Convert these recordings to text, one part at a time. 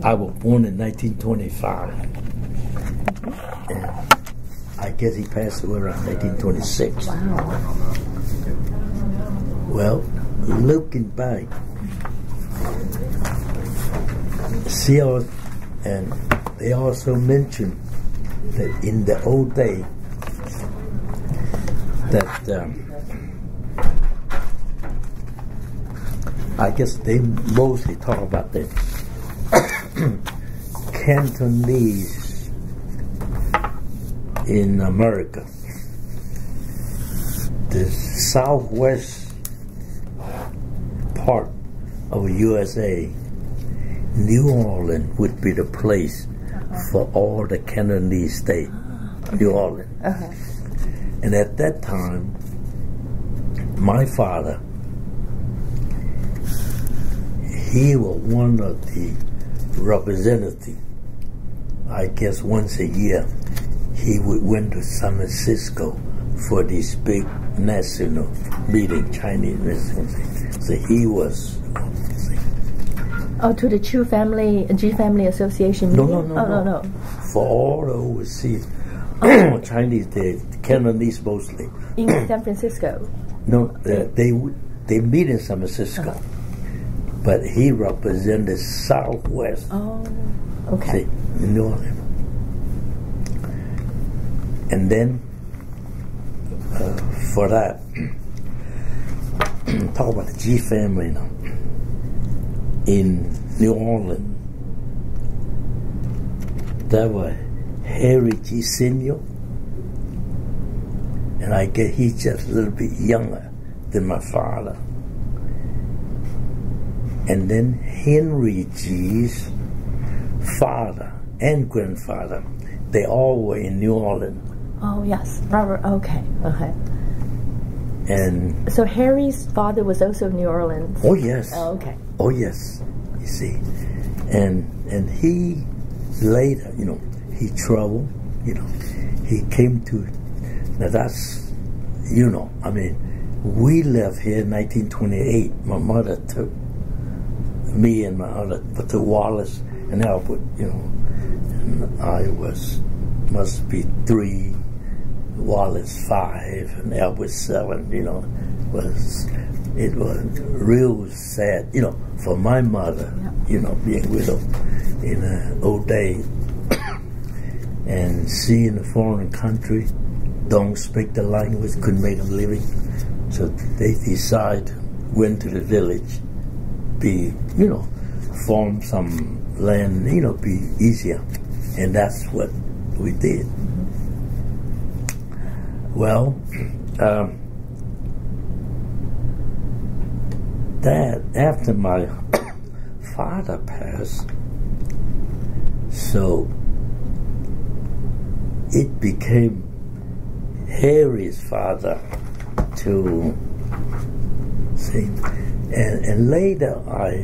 I was born in 1925. And I guess he passed away around 1926. Wow. Well, looking back, and they also mentioned that in the old day, that I guess they mostly talk about the Cantonese in America. The southwest part of USA, New Orleans would be the place for all the Cantonese state, New Orleans. And at that time, my father, he was one of the representatives. I guess once a year, he would went to San Francisco for this big national meeting, Chinese meeting. So he was. Oh, to the G Family Association meeting? No. For all the overseas Chinese, the Cantonese mostly. In San Francisco? No, they meet in San Francisco. But he represented Southwest. Oh, okay. See, New Orleans. And then, for that, talk about the G family now. In New Orleans, there was Harry G. Sr., and I guess he's just a little bit younger than my father. And then Henry G.'s father and grandfather, they all were in New Orleans. Oh, yes. Robert, okay. And so Harry's father was also in New Orleans? Oh, yes. Oh, okay. Oh, yes. You see. And he later, he traveled, he came to, now that's, we left here in 1928. My mother took me and my other, to Wallace and Albert, and I must be 3, Wallace 5, and Albert 7, it was real sad, for my mother, being widow in an old day, and seeing a foreign country, don't speak the language, couldn't make a living, so they decided, went to the village, form some land, be easier. And that's what we did. Well, that after my father passed, so it became Harry's father to see. And later,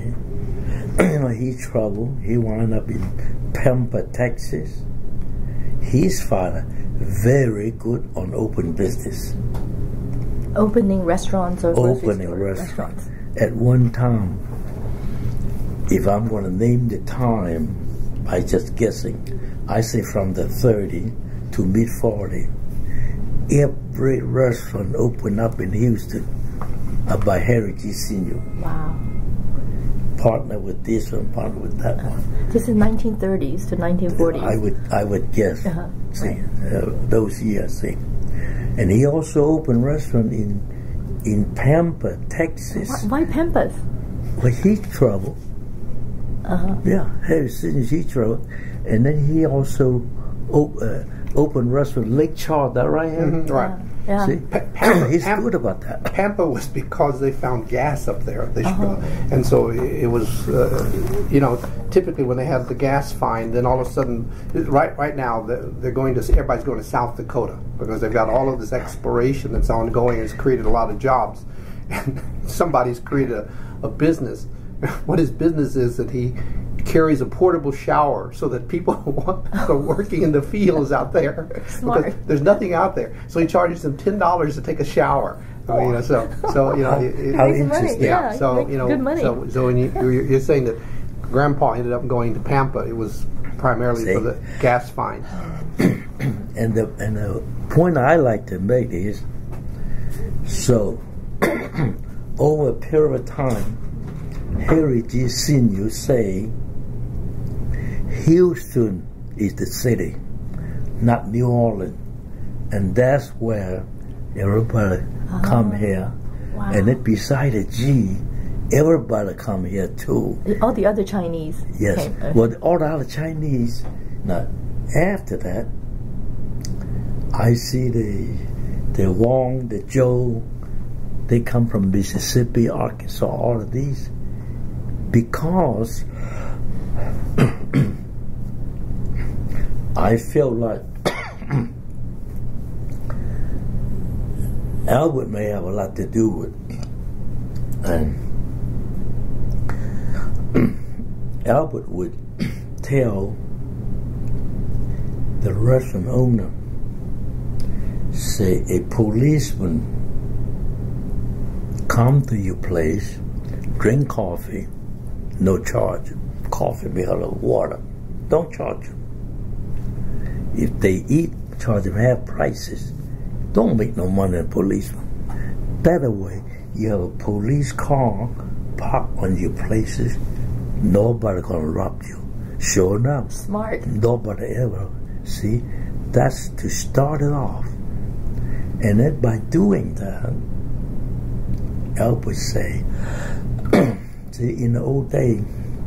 he traveled. He wound up in Pampa, Texas. His father, very good on open business. Opening restaurants or opening restaurants. At one time, if I'm going to name the time by just guessing, I say from the 30 to mid 40, every restaurant opened up in Houston. By Harry G. Sr. Wow. Partner with this one, partner with that one. This is 1930s to 1940s. I would guess. Those years. See. And he also opened a restaurant in Pampa, Texas. Why Pampas? Well, heat trouble. Yeah, Harry Sr. heat trouble. And then he also opened a restaurant Lake Charles. That right, Harry? Right. Yeah. See, he's good about that. Pampa was because they found gas up there, and so it was, typically when they have the gas find, then all of a sudden, right now everybody's going to South Dakota because they've got all of this exploration that's ongoing. It's created a lot of jobs, and somebody's created a business. What his business is that he carries a portable shower so that people are working in the fields out there. Smart. Because there's nothing out there. So he charges them $10 to take a shower. How interesting. Yeah, so, good money. So when you're saying that Grandpa ended up going to Pampa. It was primarily for the gas fine. And the point I like to make is, so over a period of time, Harry G. Sr. say Houston is the city, not New Orleans, and that's where everybody come here. Wow. And then beside the G, everybody come here too. All the other Chinese. Yes. Okay. Well, all the other Chinese. Now, after that, I see the Wong, the Joe. They come from Mississippi, Arkansas, all of these, because I feel like Albert may have a lot to do with it. And Albert would tell the restaurant owner, say, a policeman come to your place, drink coffee, no charge. Coffee because of water, don't charge them. If they eat, charge them half prices. Don't make no money on policemen. Better way, you have a police car parked on your places, nobody gonna rob you. Sure enough. Smart. Nobody ever. See, that's to start it off. And then by doing that, Albert say, see, in the old day,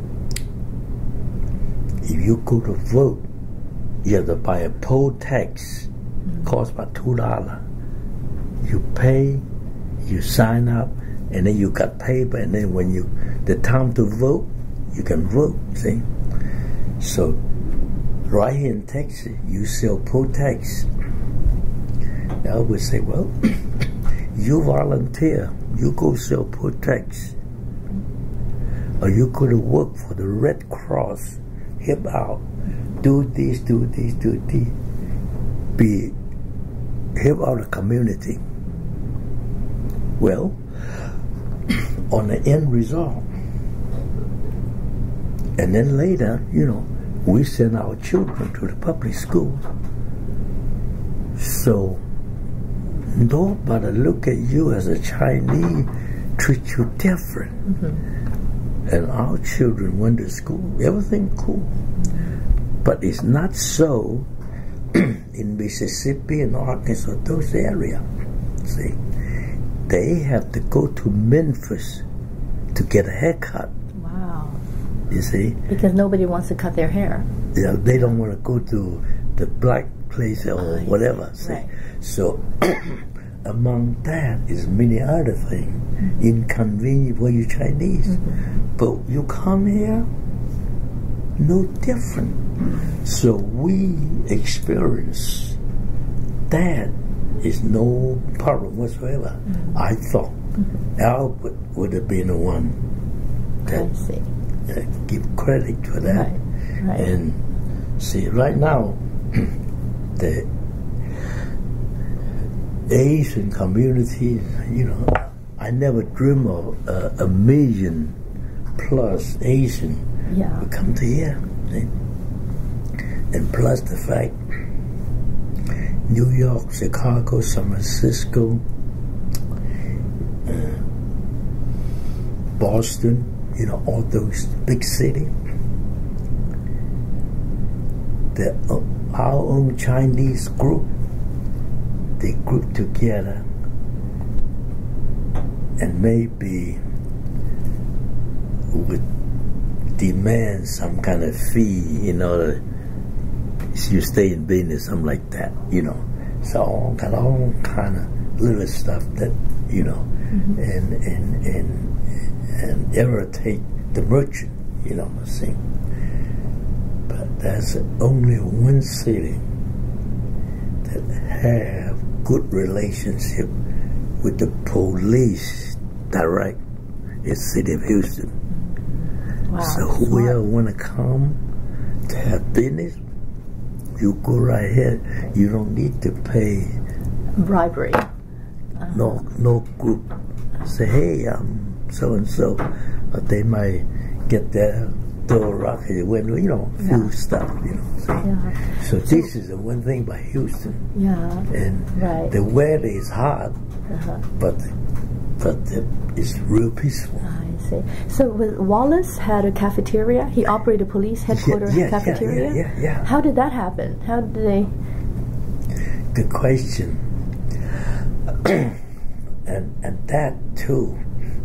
if you go to vote, you have to buy a poll tax. Costs about $2. You pay, you sign up, and then you got paper, and then when the time to vote, you can vote. See, so right here in Texas, you sell poll tax. I would say, well, you volunteer, you go sell poll tax, or you go to work for the Red Cross, help out, do this, do this, do this, be help out the community. Well, on the end result, and then later, we send our children to the public school. So nobody look at you as a Chinese, treat you different. And our children went to school, everything cool. But it's not so in Mississippi and Arkansas, those areas. See, they have to go to Memphis to get a haircut. Wow. You see? Because nobody wants to cut their hair. Yeah, they don't want to go to the black place or whatever. See? Right. So among that is many other things. Inconvenient for you Chinese. But you come here, no different. So we experience that is no problem whatsoever. I thought Albert would have been the one that give credit for that. Right. And see, right now, the Asian community, I never dream of a million plus Asian would come to here. See? And plus the fact, New York, Chicago, San Francisco, Boston, all those big cities, our own Chinese group, they group together and maybe would demand some kind of fee in order you stay in business, something like that, So all kind of little stuff that, and irritate the merchant, see. But there's only one city that have good relationship with the police direct. It's City of Houston. Wow. So whoever want to come to have business, you go right ahead. You don't need to pay bribery. No group say, hey, I'm so and so. They might get their throw a rock at the window, you know, few stuff, you know. So this is the one thing about Houston. And the weather is hot, but it's real peaceful. I see. So Wallace had a cafeteria. He operated a police headquarters cafeteria. Yeah. How did that happen? How did they? Good question. and that too.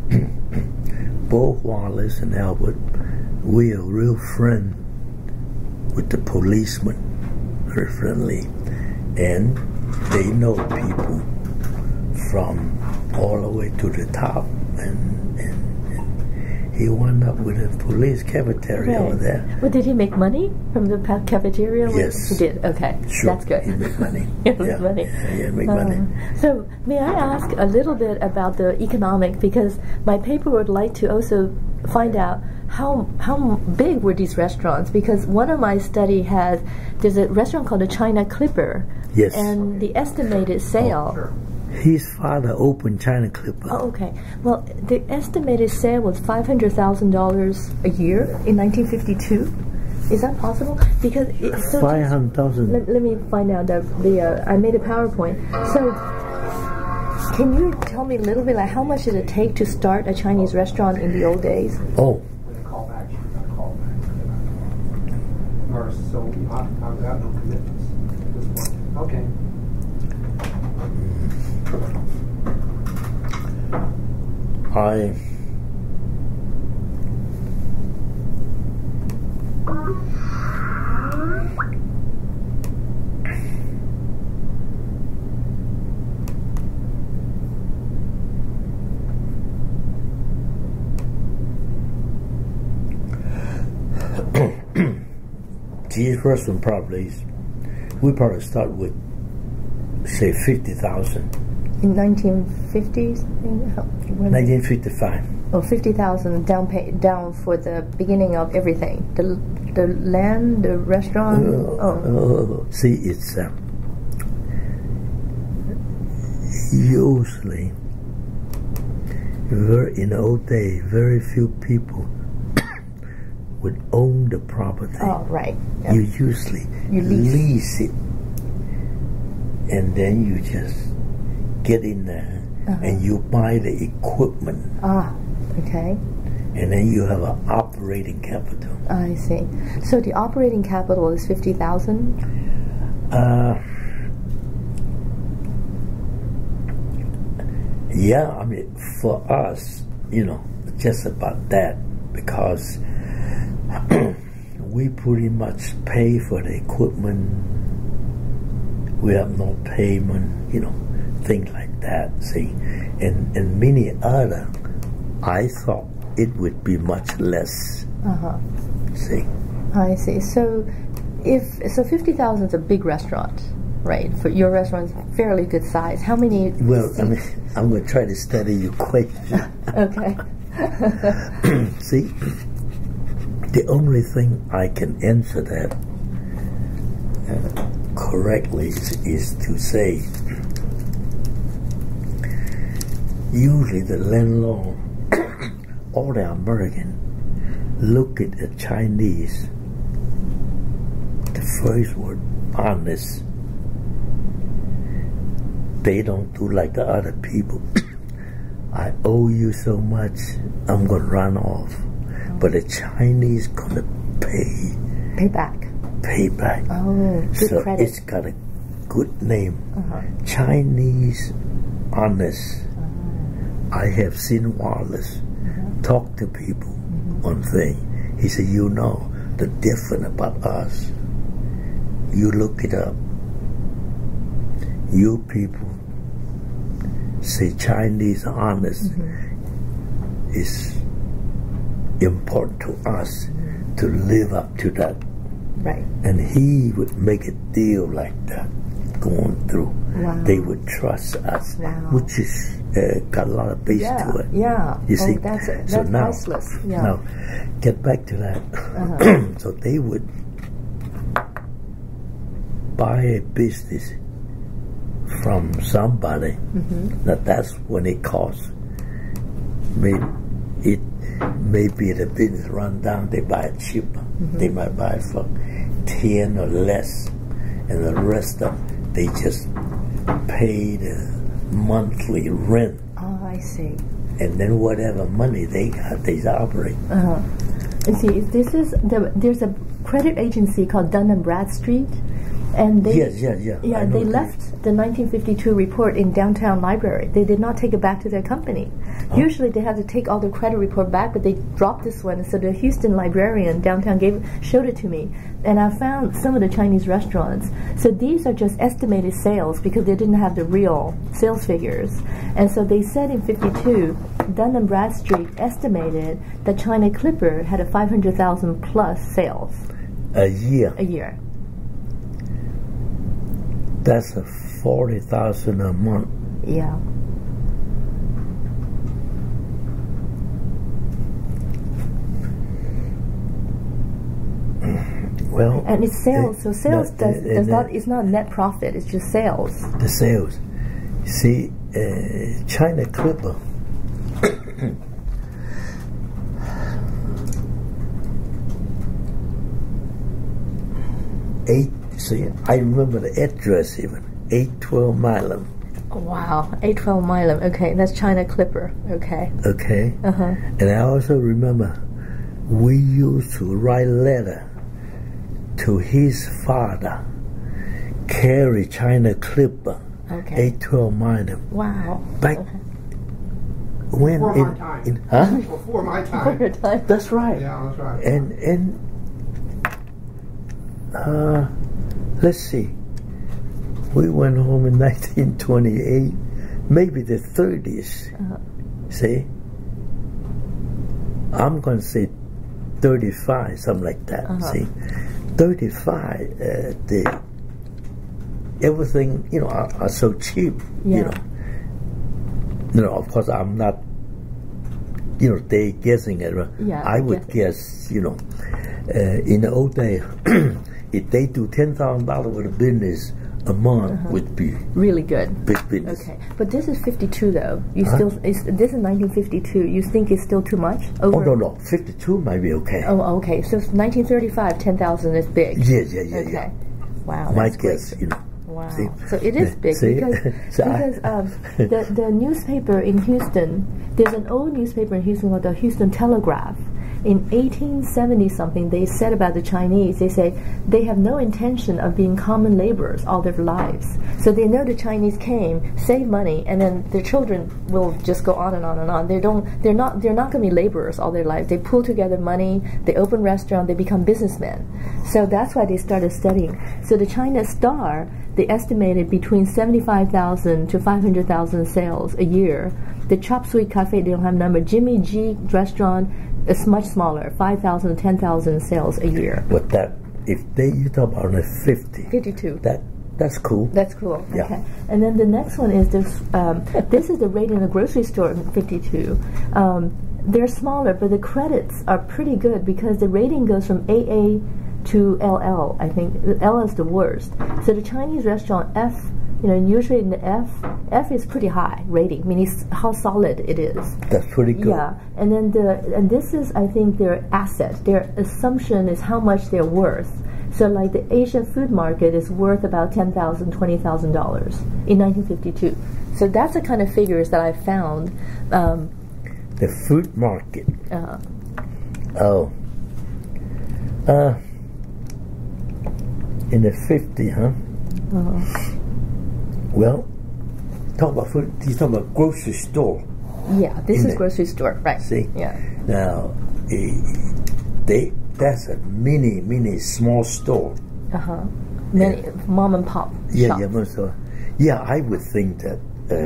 Both Wallace and Albert, we are real friend with the policemen, very friendly, and they know people from all the way to the top, and he wound up with a police cafeteria over there. Well, did he make money from the cafeteria? Yes. He did, okay. Sure. That's good. He made money. He made money. Yeah, make money. So, may I ask a little bit about the economic, because my paper would like to also find out how big were these restaurants, because one of my study there's a restaurant called the China Clipper. Yes. And the estimated sale. His father opened China Clipper. Oh, okay. Well, the estimated sale was $500,000 a year in 1952. Is that possible? Because so 500,000. Let me find out I made a PowerPoint. So, can you tell me a little bit, like, how much did it take to start a Chinese restaurant in the old days? Oh. So I've got no commitments at this point. Okay. These restaurant we probably start with, say, 50,000. In 1950s? 1955. Oh, 50,000 down for the beginning of everything. The land, the restaurant. See, it's usually in the old days, very few people would own the property. Oh, right. Yeah. You usually lease it, and then you just get in there and you buy the equipment. Ah, okay. And then you have an operating capital. I see. So the operating capital is 50,000. Yeah, I mean, for us, you know, just about that, because we pretty much pay for the equipment. We have no payment, you know, things like that, see. And many other, I thought it would be much less. See. I see. So 50,000 is a big restaurant, right? For your restaurant is fairly good size. How many? Well, I mean, I'm going to try to study your question. Okay. See, the only thing I can answer that correctly is to say, usually the landlord or the American look at the Chinese, the first word, honest. They don't do like the other people. I owe you so much, I'm going to run off. But the Chinese going to pay back. Oh, good so credit. It's got a good name. Chinese honest. I have seen Wallace talk to people on thing. He said, you know, the different about us. You look it up. You people say Chinese honest is important to us to live up to that. Right. And he would make a deal like that going through. Wow. They would trust us, which is got a lot of base to it. Yeah. You see? That's so now, priceless. Yeah. Now, get back to that. So they would buy a business from somebody. Now that's when it costs maybe it maybe the business run down, they buy it cheaper. They might buy it for 10 or less, and the rest of they just pay the monthly rent. Oh, I see. And then whatever money they got, they operate. You see, there's a credit agency called Dun & Bradstreet, and they they left the 1952 report in downtown library. They did not take it back to their company. Usually they have to take all the credit report back, but they dropped this one. So the Houston librarian downtown showed it to me, and I found some of the Chinese restaurants. So these are just estimated sales because they didn't have the real sales figures. And so they said in 52, Dun & Bradstreet estimated that China Clipper had a 500,000 plus sales. A year. A year. That's a 40,000 a month. Yeah. Well, and it's sales. So sales it's not net profit. It's just sales. The sales. See, China Clipper. See, I remember the address even. 812 Milam. Oh, wow, 812 Milam. Okay, that's China Clipper. Okay. Okay. And I also remember we used to write letter to his father, carry China Clipper. Okay. 812 Milam. Wow. Back when before my time. Huh? Before my time. Before your time. That's right. Yeah, that's right. And let's see. We went home in 1928, maybe the 30s. See? I'm going to say 35, something like that. See? 35, everything, are so cheap, of course, I'm not, they guessing it. Yeah, I would guess, in the old day, if they do $10,000 with a business a month, would be really good. Big business. Okay, but this is 52 though. This is 1952. You think it's still too much? Oh no, 52 might be okay. Oh, okay. So 1935, 10,000 is big. Yeah. Okay. Wow. My that's guess, great. Wow. See? So it is big because the newspaper in Houston. There's an old newspaper in Houston called the Houston Telegraph. In 1870 something, they said about the Chinese, they say they have no intention of being common laborers all their lives. So they know the Chinese came, save money, and then their children will just go on and on and on. They're not going to be laborers all their lives. They pull together money, they open restaurants, they become businessmen. So that's why they started studying. So the China Star, they estimated between 75,000 to 500,000 sales a year. The Chop Suey Cafe, they don't have a number. Jimmy G restaurant, it's much smaller, 5,000 to 10,000 sales a year. But if you talk about a 52. That's cool. That's cool. Yeah. Okay. And then the next one is this. This is the rate in the grocery store in 52. They're smaller, but the credits are pretty good because the rating goes from AA to LL. I think L is the worst. So the Chinese restaurant F. Usually in the F is pretty high rating, meaning how solid it is. That's pretty good. Yeah, and then this is, I think, their asset. Their assumption is how much they're worth. So, like the Asian food market is worth about $10,000, $20,000 in 1952. So that's the kind of figures that I found. The food market. In the 50, huh? Well, talk about food. You talk about grocery store. Yeah, this is grocery store, right? See, yeah. Now, that's a mini small store. Many mom and pop. Shops. Yeah, I would think that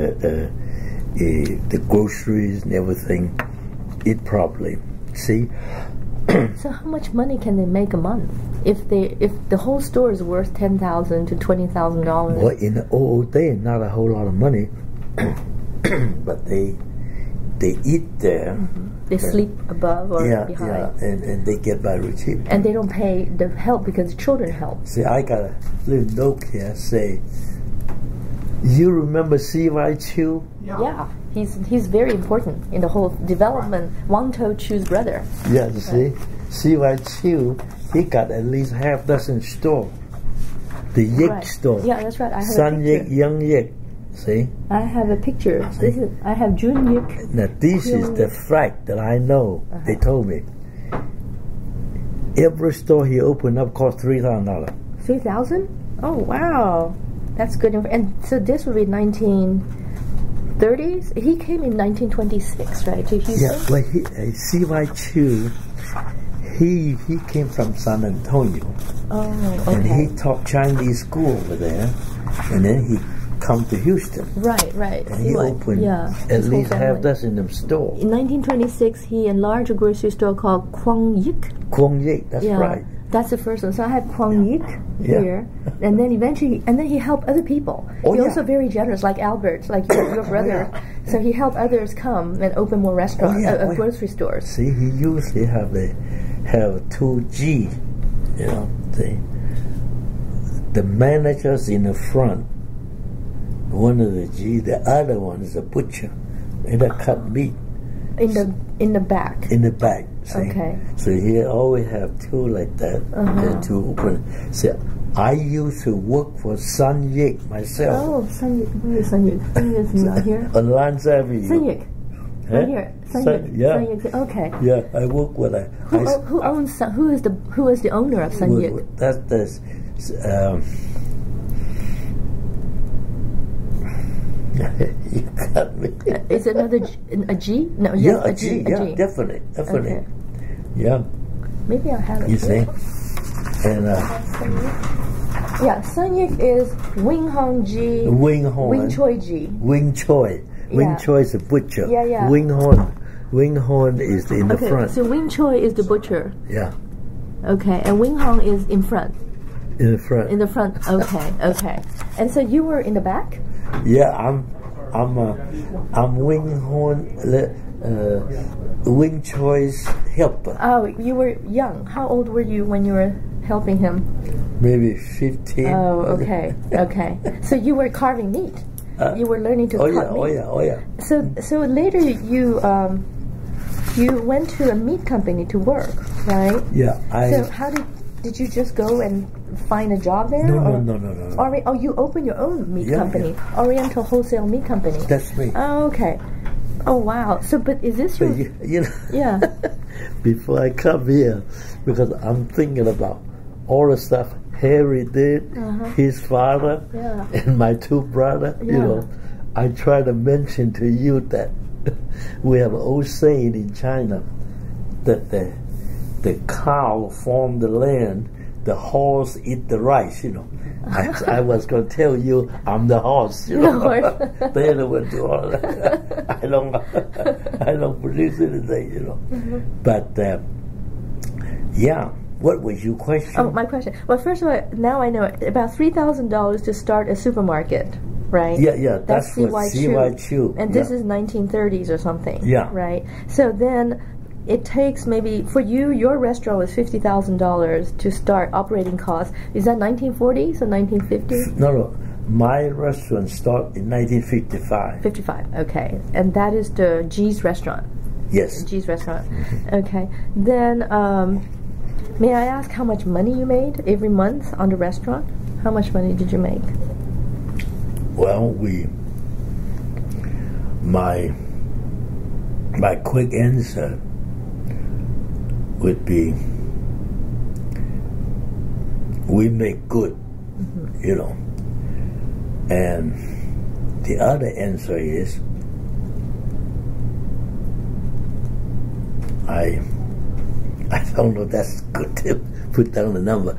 the groceries and everything, it probably see. So how much money can they make a month if the whole store is worth $10,000 to $20,000? Well, in the old day, not a whole lot of money, but they eat there. They sleep above or behind. Yeah, and they get by real cheap. And they don't pay the help because the children help. See, I got a little note here say, you remember C.Y. Chu? Yeah. He's very important in the whole development. Wang To Chu's brother. Yeah, you see, C.Y. Chu, he got at least half dozen store. The Yik store. Yeah, that's right. I have Sun a picture. Yik, Young Yik. See? I have a picture. I have Jun Yik. Now this is the fact that I know. They told me. Every store he opened up cost $3,000. 3,000? Oh wow, that's good. And so this would be 1930s. He came in 1926, right? To Houston. Yeah, but C.Y. Chu, he came from San Antonio. Oh, okay. And he taught Chinese school over there, and then he come to Houston. Right. And he opened at least half dozen of stores. In 1926, he enlarged a grocery store called Kwang Yik. Kwang Yik, that's right. That's the first one. So I have Kwang Yik here, and then eventually, he helped other people. He's also very generous, like Albert, like your brother. So he helped others come and open more restaurants, grocery stores. See, he usually have 2G, you know. See, the managers in the front. One of the G, the other one is a butcher, and a cut meat. In the back. In the back. See? Okay. So he always have two like that, and two open. So I used to work for Sun Yik myself. Oh, Sun Yik. Where is Sun Yik? Sun Yik is not here. On Lance Avenue. Sun Yik. Right here. Sun Yik. Yeah. Sun Yik. Okay. Yeah, I work with a. Who owns Sun? Who is the owner of Sun Yik? That's you got me. Is it another a G? No, yeah, a G. Yeah, definitely. Okay. Yeah. Maybe I have it. You see, and Sun Yik is Wing Hong Ji. Wing Hong. Wing Choi Ji. Wing Choi. Wing Choi is a butcher. Yeah. Wing Hong is in the front. So Wing Choi is the butcher. Yeah. Okay, and Wing Hong is in front. In the front. In the front. Okay. And so you were in the back? Yeah, I'm Wing Hong, Wing Choi's helper. Oh, you were young. How old were you when you were helping him? Maybe 15. Oh, okay. So you were carving meat. You were learning to cut meat. Oh yeah. So later you went to a meat company to work, right? Yeah. So how did you just go and find a job there? No. Oh, you opened your own meat company, Oriental Wholesale Meat Company. That's me. Oh, okay. Oh, wow. So, but is this your... you know, yeah. Before I come here, because I'm thinking about all the stuff Harry did, his father, and my two brothers, you know, I try to mention to you that we have an old saying in China that the cow farm the land, the horse eat the rice, you know. I was going to tell you I'm the horse, you know. They don't want to do all that. I don't produce anything, you know. But, what was your question? Oh, my question. Well, first of all, now I know it. About $3,000 to start a supermarket, right? Yeah, that's what C.Y. Chu. And this is 1930s or something, right? So then... It takes maybe, for you, your restaurant was $50,000 to start operating costs. Is that 1940s or 1950s? No. My restaurant started in 1955. 55, okay. And that is the G's restaurant? Yes. G's restaurant. Okay. Then, may I ask how much money you made every month on the restaurant? How much money did you make? Well, my quick answer would be we make good, you know. And the other answer is I don't know if that's good to put down the number.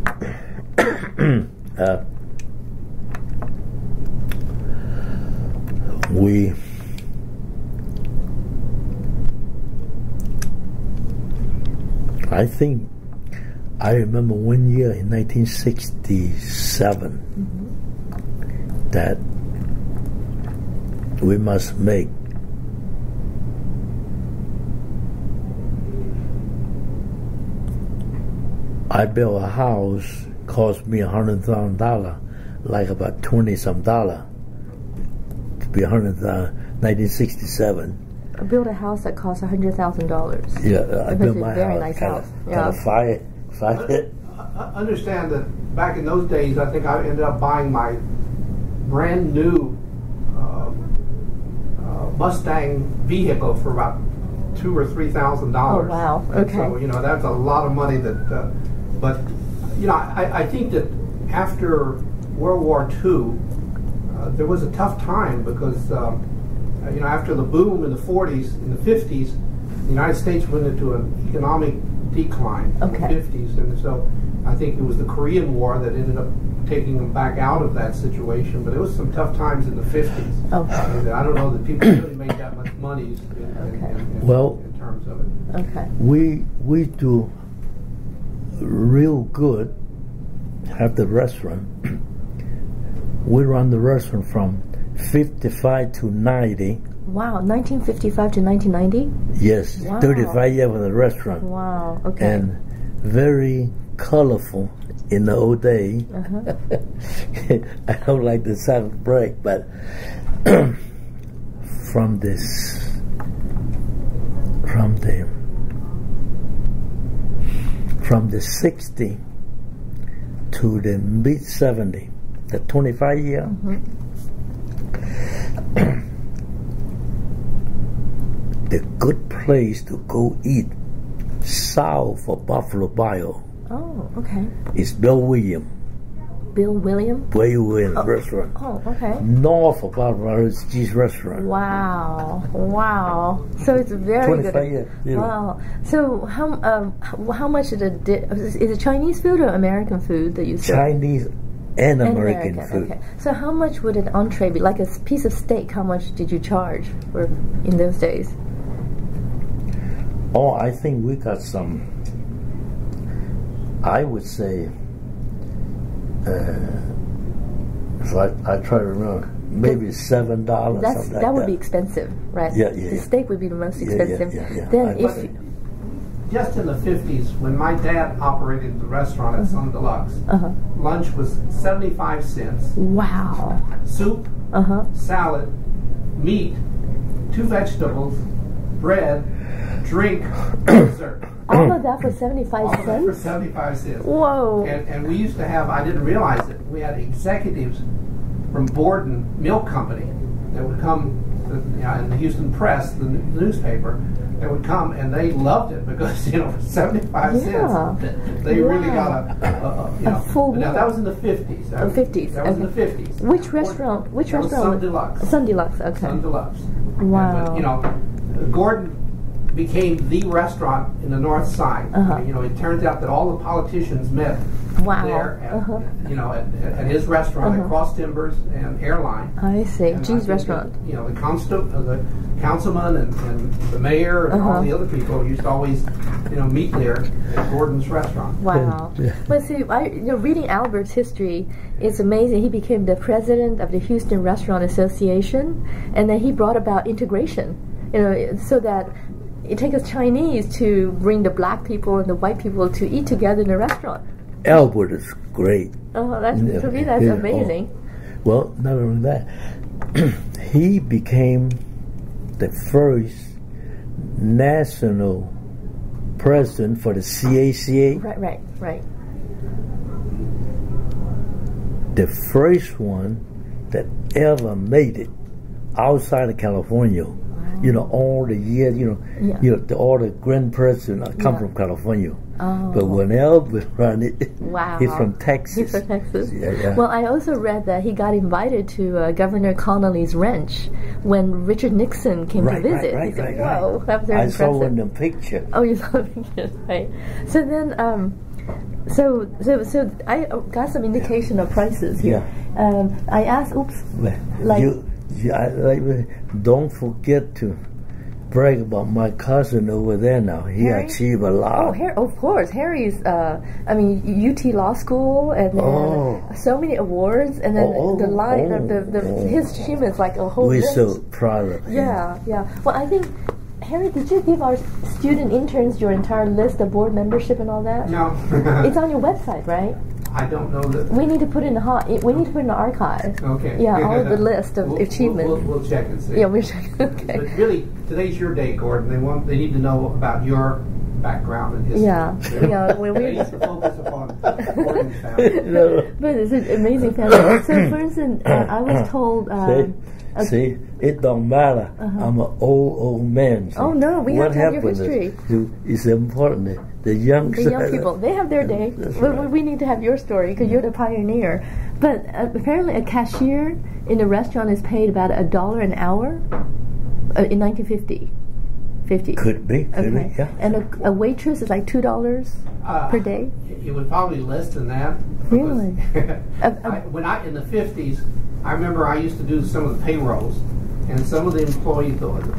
I think I remember one year in 1967 that we must make I built a house, cost me $100,000, like about $20-some to be $100,000. 1967. Built a house that cost $100,000. Yeah, I built my very house. Nice kind house. of fire it. Understand that back in those days, I think I ended up buying my brand new Mustang vehicle for about $2,000 or $3,000. Oh wow! Okay. So that's a lot of money. But I think that after World War II, there was a tough time because after the boom in the 40s, in the 50s, the United States went into an economic decline in the 50s, and so I think it was the Korean War that ended up taking them back out of that situation. But it was some tough times in the 50s. And I don't know that people really made that much money in terms of it. Okay. We do real good at the restaurant. We run the restaurant from 55 to 90. Wow, 1955 to 1990? Yes, wow. 35 years with the restaurant. Wow, okay. And very colorful in the old day. I don't like the Sabbath break, but from the 60 to the mid 70, the 25 year. The good place to go eat south of Buffalo Bio. Oh, okay. Is Bill Williams. Bill Williams? Bill Williams restaurant. Oh, okay. North of Buffalo is G's restaurant. Wow, wow. So it's very 25 good. years. Wow. So how much is it Chinese food or American food that you serve? Chinese and American food. Okay. So how much would an entree be? Like a piece of steak, how much did you charge for in those days? Oh, I think we got some, I would say, if I try to remember, maybe $7, something like that. That would be expensive, right? Yeah. The steak would be the most expensive. Yeah. Then just in the 50s, when my dad operated the restaurant at Sun Deluxe, lunch was 75 cents. Wow. Soup, salad, meat, 2 vegetables, bread, drink, dessert. All of that for 75 All cents? of that for 75 cents. Whoa. And we used to have, I didn't realize it, we had executives from Gordan Milk Company that would come, in the Houston Press, the newspaper, they would come and they loved it because, for 75 cents, they really got a full meal. Now that was in the 50s. That was in the 50s. Which restaurant? Sun Deluxe. Sun Deluxe, okay. Sun Deluxe. Wow. But, Gordan became the restaurant in the North Side. It turns out that all the politicians met there at his restaurant at Cross Timbers and Airline. I see. G's restaurant. The councilman and the mayor and all the other people used to always meet there at Gordan's restaurant. Wow. But see, reading Albert's history, it's amazing. He became the president of the Houston Restaurant Association, and then he brought about integration, so that it takes us Chinese to bring the black people and the white people to eat together in a restaurant. Albert is great. To me, that's amazing. Well, not only that, he became the first national president for the CACA. Right. The first one that ever made it outside of California. All the years, all the grand presidents come from California. But when Albert ran it, he's from Texas. He's from Texas. Yeah. Well, I also read that he got invited to Governor Connolly's ranch when Richard Nixon came to visit. Right. Whoa, that was very impressive. I saw in the picture. Oh, you saw the picture, right? So then, so I got some indication of prices here. I asked, don't forget to brag about my cousin over there now. He achieved a lot. Oh, of course. Harry's, UT Law School, and then so many awards, and then the line of his achievements, like a whole list. We're so proud of him. Yeah. Well, I think, Harry, did you give our student interns your entire list of board membership and all that? No. It's on your website, right? I don't know that. We need to put in the archive. Okay. Yeah, all of the list of achievements. We'll check and see. Yeah, we'll check. Okay. But really, today's your day, Gordan. They need to know about your background and history. Yeah, yeah. They need to focus upon Gordan's family. But it's an amazing family. So, for instance, I was told. See, it don't matter. I'm an old man. So oh no, we have to have your history. It's important. The young people, they have their day. Right. We need to have your story because you're the pioneer. But apparently, a cashier in a restaurant is paid about $1 an hour in 1950. Could be, yeah. And a waitress is like $2 per day. It was probably less than that. Really? When in the 50s, I remember I used to do some of the payrolls, and some of the employees,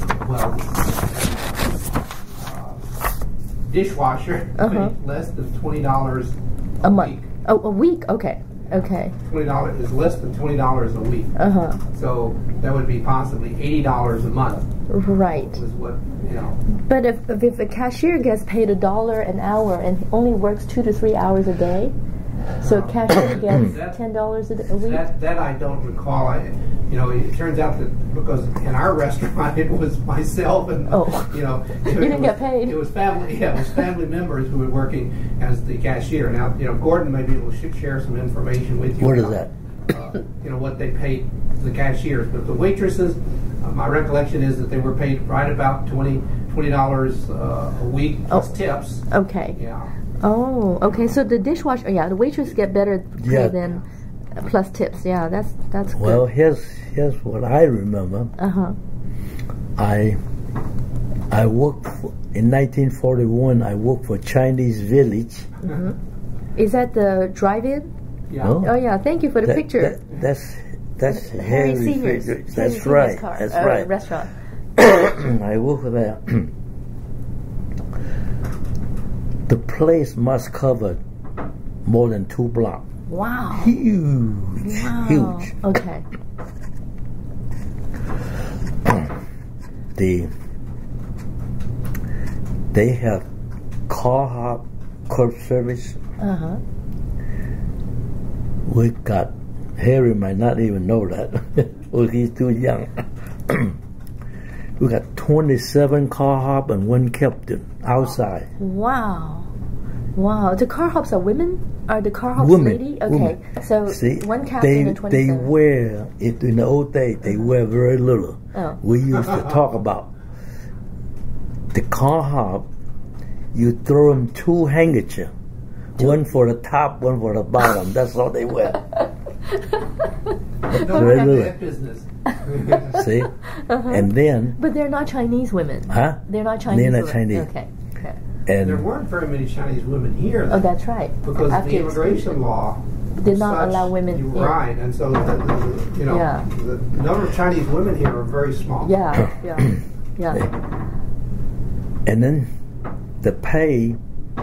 dishwasher paid less than $20 a month. Week. Oh, a week? Okay. $20 is less than $20 a week. So that would be possibly $80 a month. Right. Was what But if a cashier gets paid $1 an hour and only works 2 to 3 hours a day, so a cashier gets $10 a week. That I don't recall. It turns out that because in our restaurant it was myself and you didn't get paid. It was family. Yeah, it was family members who were working as the cashier. Now, Gordan may be able to share some information with you. What is that? What they paid the cashiers, but the waitresses. My recollection is that they were paid right about $20 a week plus tips. Okay. Yeah. Oh, okay. So the dishwasher, the waitress get better pay than plus tips. Yeah, that's good. Well, here's what I remember. I worked in 1941. I worked for Chinese Village. Is that the drive-in? Yeah. No? Oh yeah. Thank you for the picture. That's Harry Senior's. That's right. That's right. Restaurant. I work there. The place must cover more than 2 blocks. Wow. Huge. Okay. They have car hop, curb service. We got Harry might not even know that. Well, he's too young. We got 27 car hop and 1 captain outside. Wow. The car hops are women? Are the car hops lady? Okay. Women. So see, 1 captain and 27. They wear it in the old days. They wear very little. We used to talk about the car hop. You throw them 2 handkerchiefs. One for the top, one for the bottom. That's all they wear. That business. See? And then... But they're not Chinese women. Huh? They're not Chinese They're not women. Chinese. Okay. And there weren't very many Chinese women here. Oh, that's right. Because the immigration law did not allow women. Right, and so the number of Chinese women here are very small. Yeah. And then the pay,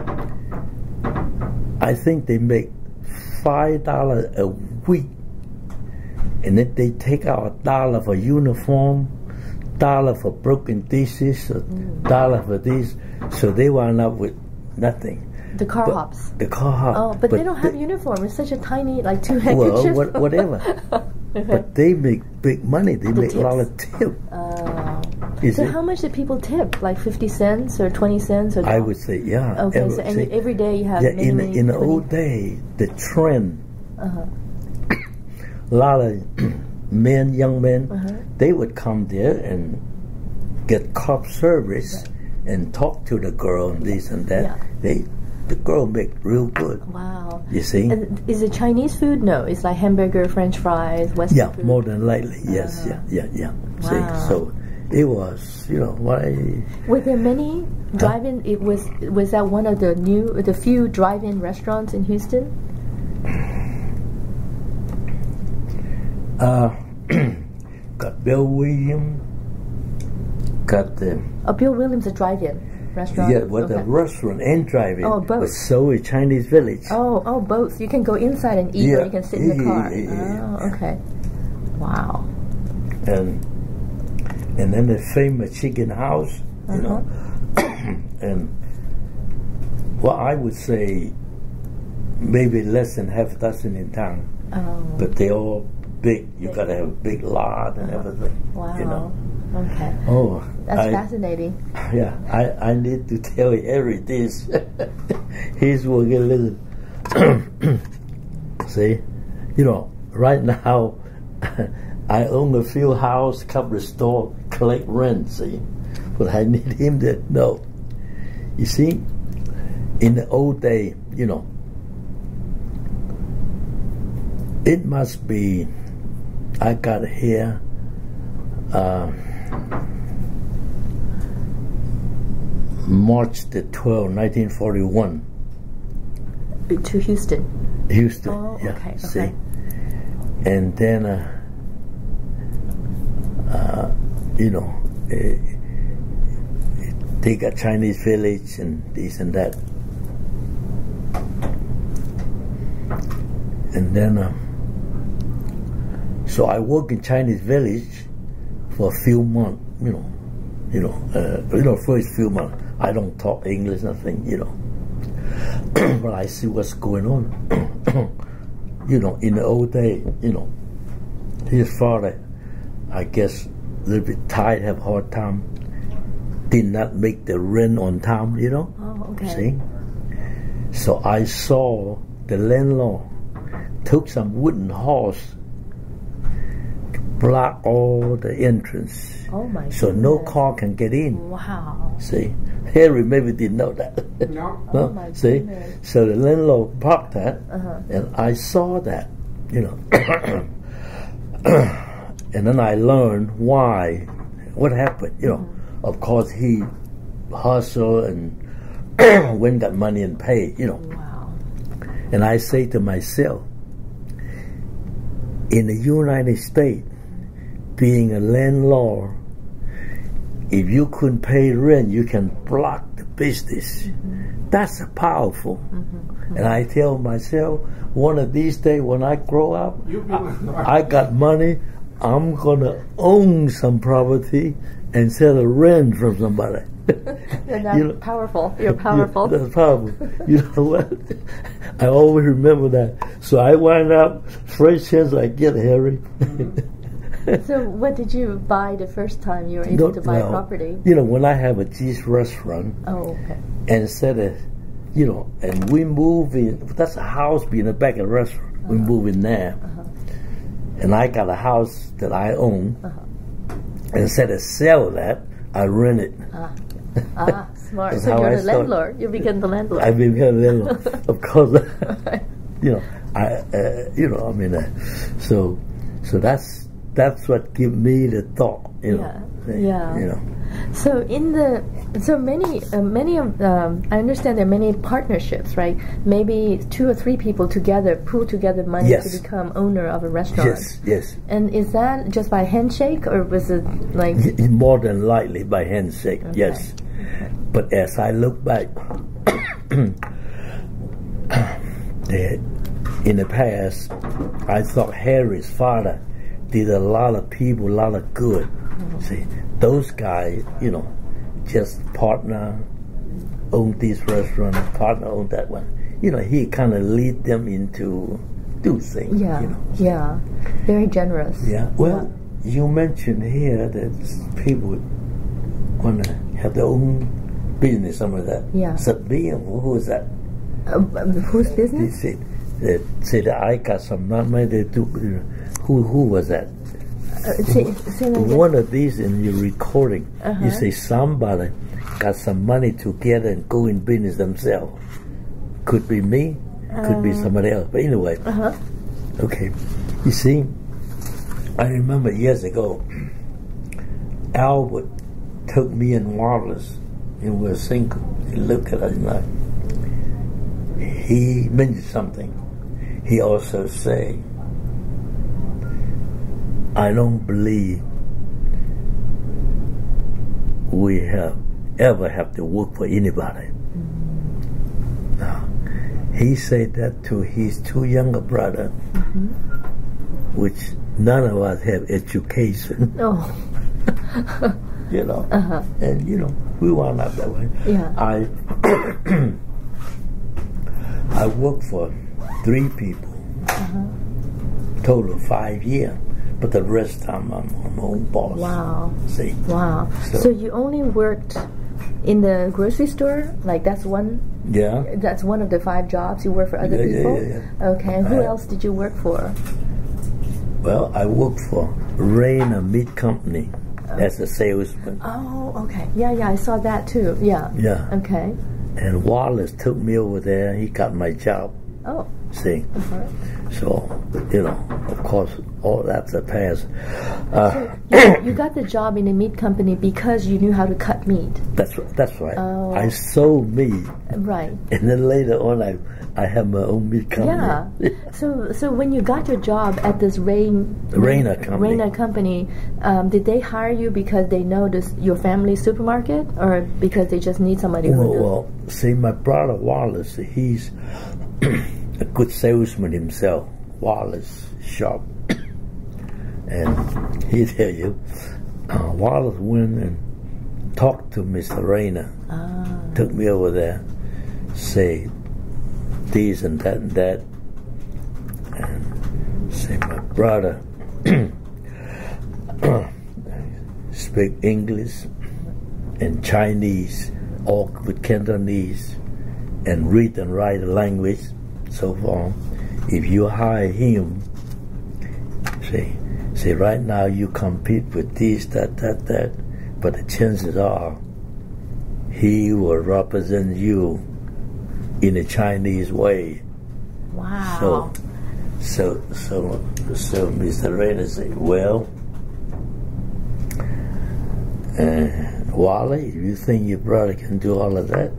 I think they make $5 a week, and then they take out $1 for uniform, $1 for broken dishes, $1 for this, so they wind up with nothing. The car hops. The car hops. Oh, but they don't have uniform. It's such a tiny, like 2 handkerchiefs. Well, whatever. But they make big money. They make a lot of tip. So how much do people tip? Like 50 cents or 20 cents? Or I would say, yeah. Okay, so every day you have many, in the old day, the trend, a lot of young men, they would come there and get cup service and talk to the girl and this and that. The girl make real good. Wow. You see? And is it Chinese food? No, it's like hamburger, French fries, Western food? More than likely, yes, yeah. Wow. See, so it was, why... Were there many drive-in? Was that one of the few drive-in restaurants in Houston? Got Bill Williams, got the... Bill Williams, a drive-in restaurant? Yeah, with a restaurant and drive-in. Oh, both. But so is Chinese Village. Oh, both. You can go inside and eat, or you can sit in the car. Oh, okay. Wow. And then the famous chicken house, and I would say maybe less than half a dozen in town. Oh. But they all big. You gotta have a big lot and everything. Wow. You know. Okay. Oh, That's fascinating. Yeah, I need to tell you every dish. He's working a little. See, you know, right now I own a few house, couple of store, collect rent. See, but I need him to know. You see, in the old day, you know, it must be. I got here. March the 12th, 1941. To Houston. Houston, oh, yeah. Okay, see, okay. And then, you know, they got Chinese village and this and that, and then, so I work in Chinese village for a few months, first few months. I don't talk English, nothing, you know. But I see what's going on. You know, in the old day, you know, his father, I guess, a little bit tired, have a hard time, did not make the rent on time, you know. Oh, okay. See? So I saw the landlord took some wooden horse, block all the entrance. Oh my goodness. So no car can get in. Wow. See, Harry maybe didn't know that. No. Oh my See, goodness. so the landlord parked that, Uh-huh. and I saw that, you know, and then I learned why, what happened. You know, of course he hustled and went got money and paid. You know, Wow. and I say to myself, in the United States, being a landlord, if you couldn't pay rent, you can block the business. That's powerful. And I tell myself, one of these days when I grow up, I got money, I'm going to own some property and sell a rent from somebody. And that's powerful. You're powerful. Yeah, that's powerful. You know what? I always remember that. So I wind up, first chance I get, Harry. So what did you buy the first time you were able to buy property? You know, when I have a cheese restaurant, Oh, okay. and instead of, you know, and we move in, that's a house being the back of the restaurant. We move in there. And I got a house that I own. And instead of sell that, I rent it. Smart. That's So how you're I the landlord. You became the landlord. I became a landlord. Of course, you know, so that's what give me the thought, you know. Yeah. You know. So many of I understand there are many partnerships, right? Maybe 2 or 3 people together pool together money Yes. to become owner of a restaurant. Yes, yes. And is that just by handshake, or was it like More than likely by handshake? Okay. Yes. But as I look back, in the past, I thought Harry's father did a lot of people a lot of good. See, those guys, you know, just partner, own this restaurant, partner own that one. You know, he kind of lead them into do things. Yeah, you know. yeah, very generous. Yeah. Well, you mentioned here that people want to have their own business, some of that. Yeah. Who is that? Whose business? They said that I got some money. They took. Who was that? Say that again. One of these in your recording, you say somebody got some money together and go in business themselves. Could be me, could be somebody else. But anyway, okay. You see, I remember years ago, Albert took me and Wallace, and we were single. He looked at us like, he mentioned something. He also said, I don't believe we ever have to work for anybody. No. He said that to his 2 younger brothers, which none of us have education. Oh. You know, and you know, we wound up that way. Yeah. I worked for 3 people. Total of 5 years. But the rest of the time I'm my own boss. Wow. See? Wow. So you only worked in the grocery store? Like that's one? Yeah. That's one of the 5 jobs you work for other people? Yeah. Okay. And who else did you work for? Well, I worked for Rainer Meat Company as a salesman. Oh, okay. Yeah, I saw that too. Yeah. Yeah. Okay. And Wallace took me over there. He got my job. Oh. See? So, you know, of course, all that's a past. So you got the job in a meat company because you knew how to cut meat. That's right. Oh. I sold meat. Right. And then later on, I have my own meat company. Yeah. So when you got your job at this Rainer company, did they hire you because they know your family supermarket, or because they just need somebody? Well, see, my brother Wallace, he's a good salesman himself. Wallace Sharp, and he tell you, Wallace went and talked to Mr. Rainer. Took me over there, say this and that, and say my brother speak English and Chinese, all with Cantonese, and read and write the language. So far, if you hire him, say right now you compete with this, that, but the chances are he will represent you in a Chinese way. Wow. So Mr. Rainer said, well, Wally, if you think your brother can do all of that,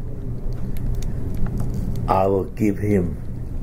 I will give him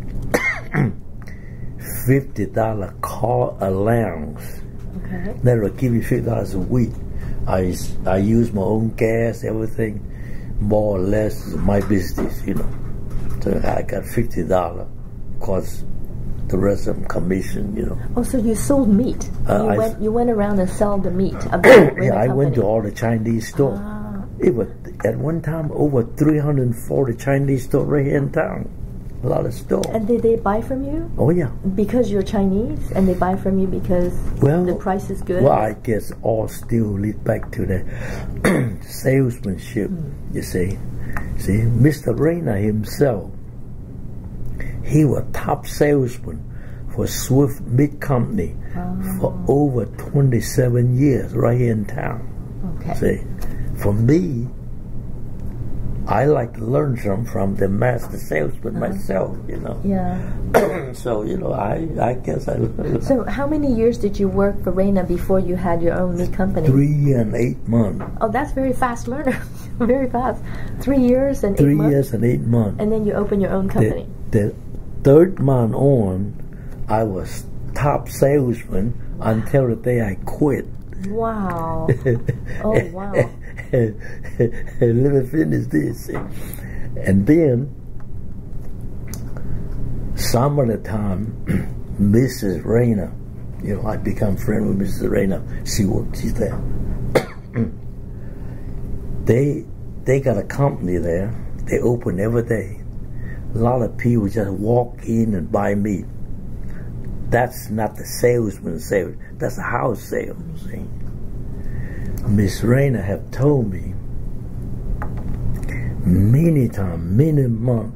$50 car allowance. Okay. Then I'll give you $50 a week. I use my own gas, everything, more or less my business, you know. So I got $50. Of course, the rest of them commission, you know. Oh, so you sold meat? You went around and sold the meat of the yeah, I went to all the Chinese stores. It was at one time over 340 Chinese stores right here in town. A lot of stores. And did they buy from you? Oh yeah. Because you're Chinese, and they buy from you because the price is good? Well, I guess all still lead back to the salesmanship, you see. See, Mr. Rainer himself, he was top salesman for Swift Meat Company for over 27 years right here in town. Okay. See, for me, I like to learn from the master salesman myself, you know. Yeah. So, you know, I guess I learned. So how many years did you work for Rainer before you had your own meat company? 3 years and 8 months. Oh, that's very fast learner. Very fast. 3 years and 8 months? 3 years and 8 months. And then you opened your own company. The 3rd month on, I was top salesman until the day I quit. Wow. Oh, wow. Let me finish this. And then, some of the time, Mrs. Rainer, you know, I become friend with Mrs. Rainer. She's there. They got a company there. They open every day. A lot of people just walk in and buy meat. That's not the salesman sale. That's a house sale. See? Miss Rainer have told me many times, many months,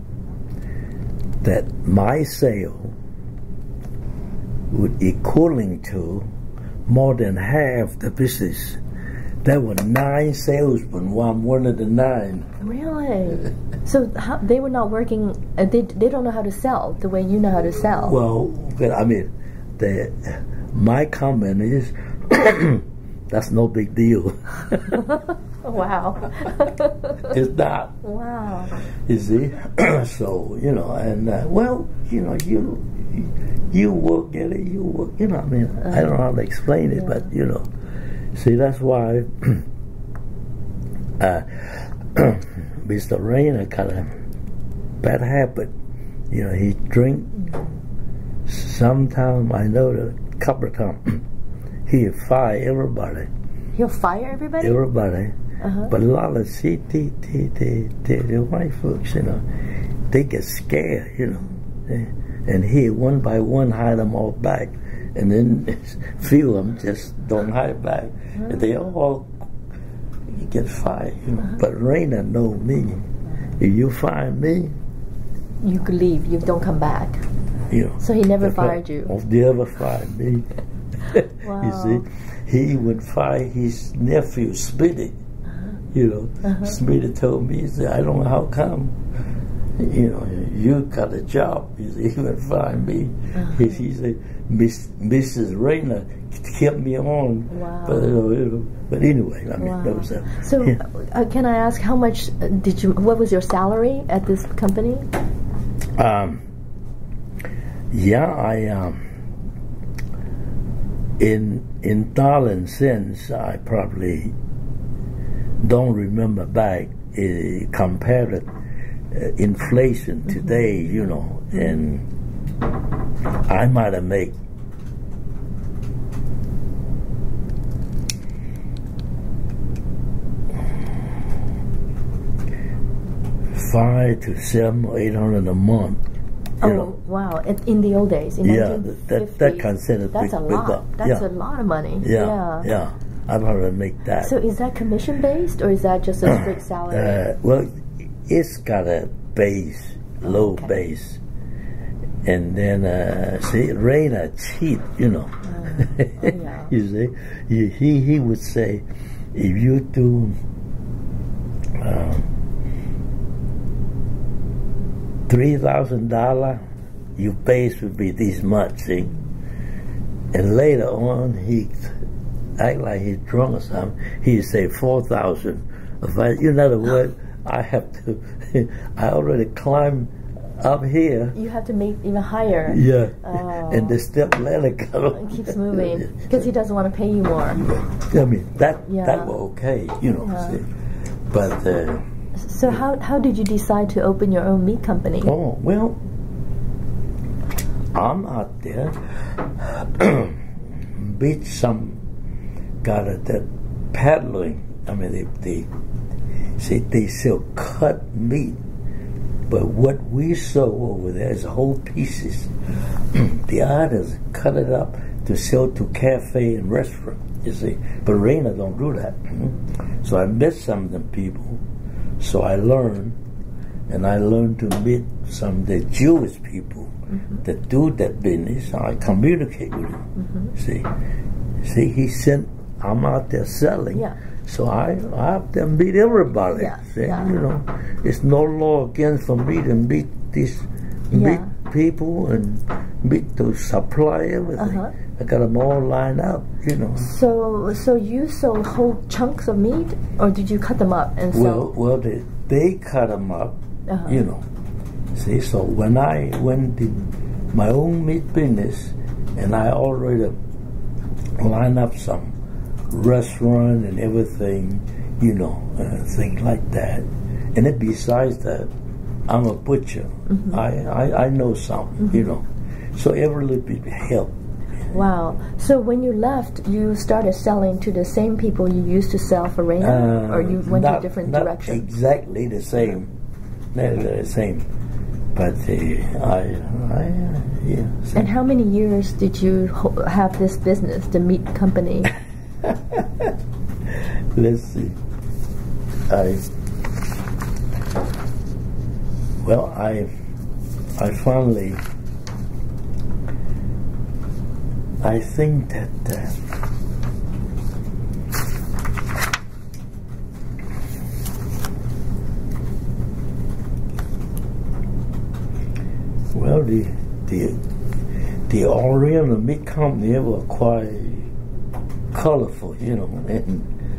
that my sale would equaling to more than half the business. There were 9 salesmen, while I'm one of the 9. Really? So they were not working, they don't know how to sell the way you know how to sell. Well, I mean, my comment is, that's no big deal. Wow. It's not. Wow. You see? So, you know, and, well, you know, you work at it, you work, you know, I mean, I don't know how to explain it, but, you know. See, that's why Mr. Rainer got a bad habit. You know, he drink. Sometimes, I know a couple of times, he'll fire everybody. He'll fire everybody? Everybody. But a lot of the white folks, you know, they get scared, you know. And he, one by one, hide them all back. And then few of them just don't hide back. And they all get fired, you know. But Raina know me. If you fire me, you could leave. You don't come back. You know. So he never fired you. Never fired me. Wow. You see, he would fire his nephew, Smitty. You know, Smitty told me, he said, I don't know how come. You know, you got a job. He said, he would fire me. He said, Mrs. Raina kept me on. Wow. But anyway, I mean, wow. that was So, can I ask how much what was your salary at this company? In dollar cents, I probably don't remember back compared inflation today, you know, and I might have made $500 to $700 or $800 a month. You know. Wow! In the old days, in 1950s, that considered that's a lot. That's a lot of money. Yeah. I'd rather make that. So is that commission based, or is that just a straight salary? Well, it's got a base, low base, and then see, Raina cheap, you know. Yeah. You see, he would say, if you do $3,000, your base would be this much, see? And later on, he act like he's drunk or something. He'd say 4,000. In other words, I have to, I already climbed up here. You have to make even higher. Yeah. Oh. And the step ladder keeps moving because he doesn't want to pay you more. I mean, that was okay, you know. See? But so how did you decide to open your own meat company? Oh, well, I'm out there beat some guy that paddling. I mean, they sell cut meat, but what we sell over there is whole pieces. The others cut it up to sell to cafe and restaurant, you see. But Raina don't do that. So I met some of them people. So I learned, and I learned to meet some of the Jewish people that do that business. I communicate with them. See, he sent. I'm out there selling. Yeah. So I have to meet everybody. Yeah. You know, it's no law against for me to meet these meet people and meet those supply everything. I got them all lined up, you know. So you sold whole chunks of meat, or did you cut them up and sell? Well, they cut them up, you know. See, so when I went in my own meat business, and I already lined up some restaurant and everything, you know, things like that. And then besides that, I'm a butcher. I know something, you know. So every little bit helped. Wow. So when you left, you started selling to the same people you used to sell for Raina? Or you went to a different direction? Not exactly the same. Not the same. But yeah. And how many years did you have this business, the meat company? Let's see. I finally, I think that well, the Oriental Meat Company were quite colorful, you know, and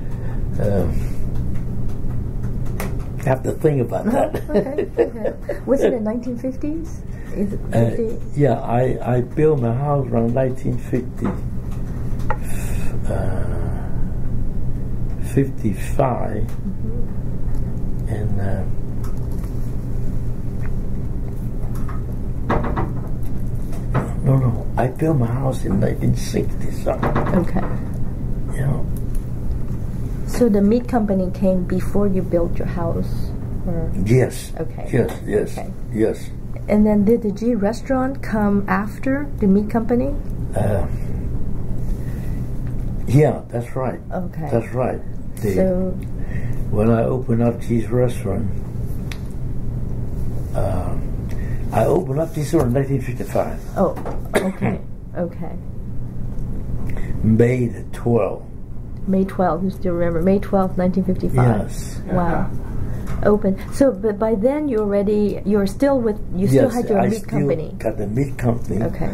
have to think about that. Okay. Was it in 1950s? Is it 50? Yeah, I built my house around 1950, 55, and no, I built my house in 1960 something. Okay. Yeah. So the meat company came before you built your house? Or? Yes. Okay. Yes. Okay. Yes. And then did the G restaurant come after the meat company? Yeah, that's right. Okay. That's right. So when I opened up G's restaurant, I opened up this in 1955. Oh, okay. Okay. May the 12th. May 12th, you still remember. May 12th, 1955. Yes. Wow. Open. So, but by then you still had your meat company. Got the meat company. Okay.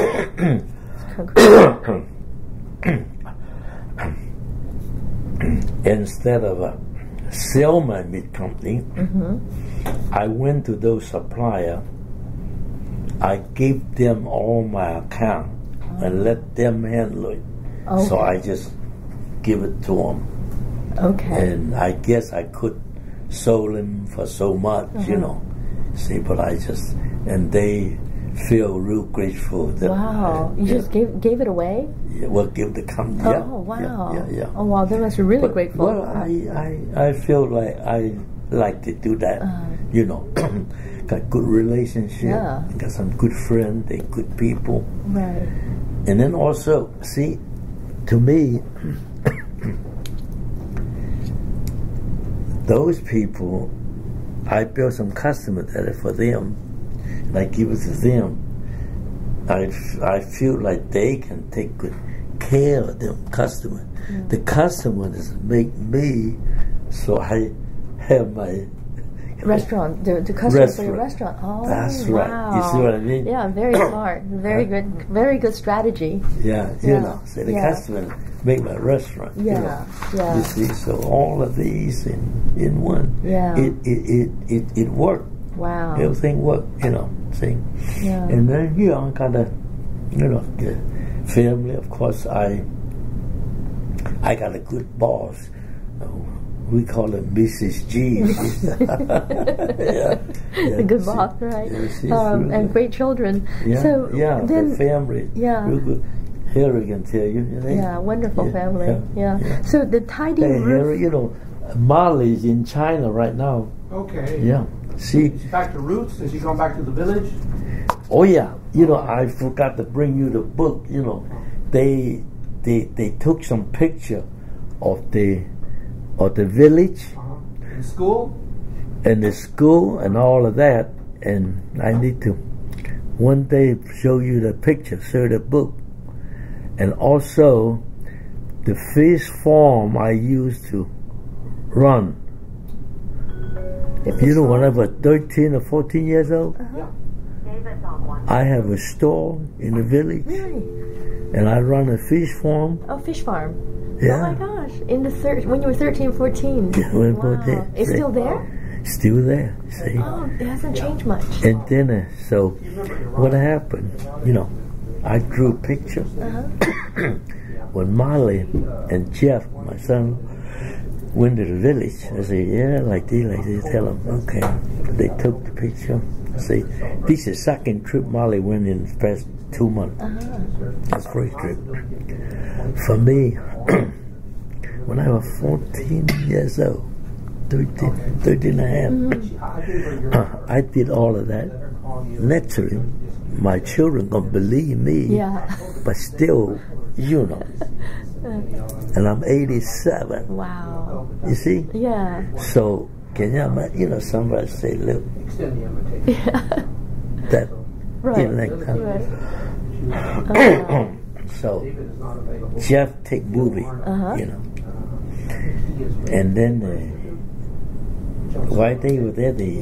Instead of sell my meat company, I went to those suppliers. I gave them all my account and let them handle it. Okay. So I just give it to them. Okay. And I guess I could sold them for so much, you know. See, but I just, and they feel real grateful that wow. You just gave it away? Yeah, well, give the company. Oh, yeah, wow. Yeah. Oh, wow, they must be really grateful. Well, I feel like I like to do that, you know. Got good relationship, got some good friends, they good people. Right. And then also, see, to me, those people, I built some customer data for them, and I give it to them. I feel like they can take good care of them customer. The customers make me, so I have my restaurant, the customers for your restaurant. Oh, that's right. Wow. You see what I mean? Yeah, very smart. Very good strategy. Yeah, you know, so the customer make my restaurant. Yeah, you know. yeah. You see, so all of these in one. Yeah. It worked. Wow. Everything worked, you know. See. Yeah. And then I got a, you know, the family. Of course, I got a good boss. We call her Mrs. G. A good boss, right? Yeah, and great children. Yeah, so then, the family. Yeah. Real good. Harry can tell you. Yeah, wonderful family. Yeah. So the tidy roof. Harry, you know, Molly's in China right now. Okay. Yeah. See. Is she back to roots? Is she going back to the village? Oh yeah. You know, I forgot to bring you the book. You know, they took some picture of the village, In school? and the school and all of that, and I need to one day show you the picture, show the book, and also the fish farm I used to run. You know, when I was 13 or 14 years old, I have a store in the village, Really? and I run a fish farm. Oh, fish farm. Yeah. Oh my gosh! When you were 13, 14. Wow. It's still there? Still there, see? Oh, it hasn't changed much. And then, so what happened, you know, I drew a picture. When Molly and Jeff, my son, went to the village, I said, yeah, like this, tell them, okay. They took the picture. See, this is the second trip Molly went in the past 2 months. That's first trip. For me, when I was 14 years old, 13 and a half, I did all of that. Naturally, my children don't believe me, but still, you know. And I'm 87. Wow. You see? Yeah. So, can you imagine, you know, somebody say, look, that, you know, like that. So, Jeff take movie, you know. And then, while they were there, they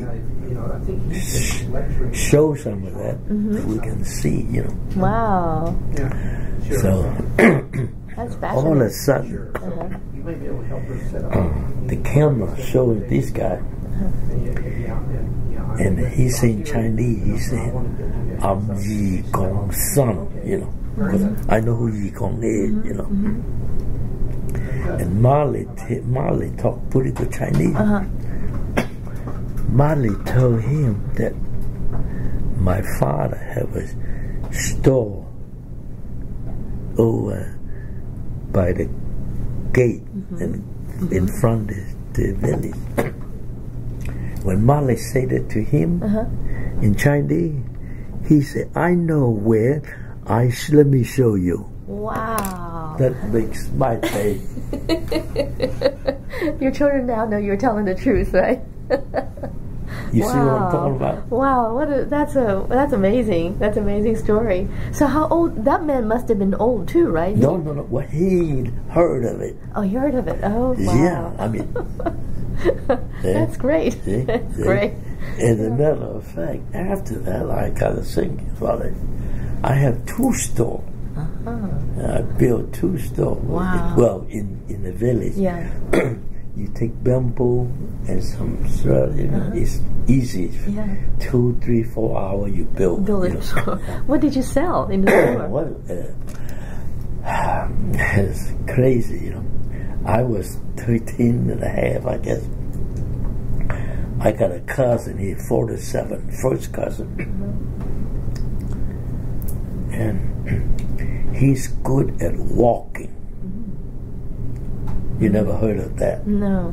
show some of that we can see, you know. Wow. So, That's fascinating. all of a sudden, the camera showing this guy, and he's saying Chinese. He said, "I'm Yi Gong's son," you know. 'Cause I know who Yi Gong is, you know. And Molly talked pretty good Chinese. Molly told him that my father have a store over by the gate and in front of the village. When Molly said it to him, In Chinese, he said, I know where. Let me show you. Wow. That makes my day. Your children now know you're telling the truth, right? You see what I'm talking about? Wow, that's amazing. That's an amazing story. So how old, that man must have been old too, right? No. Well, he heard of it. Oh, he heard of it. Oh, wow. Yeah, I mean. That's great. That's great. As a matter of fact, after that, I got to think about it. I have 2 stores. I built 2 stores. Wow. Well, in the village. Yeah. You take bamboo and some straw, it's easy. Yeah. 2, 3, 4 hours you build. it. What did you sell in the store? Well, it's crazy, I was 13 and a half, I guess. I got a cousin, he's 47, first cousin. And he's good at walking. You never heard of that? No.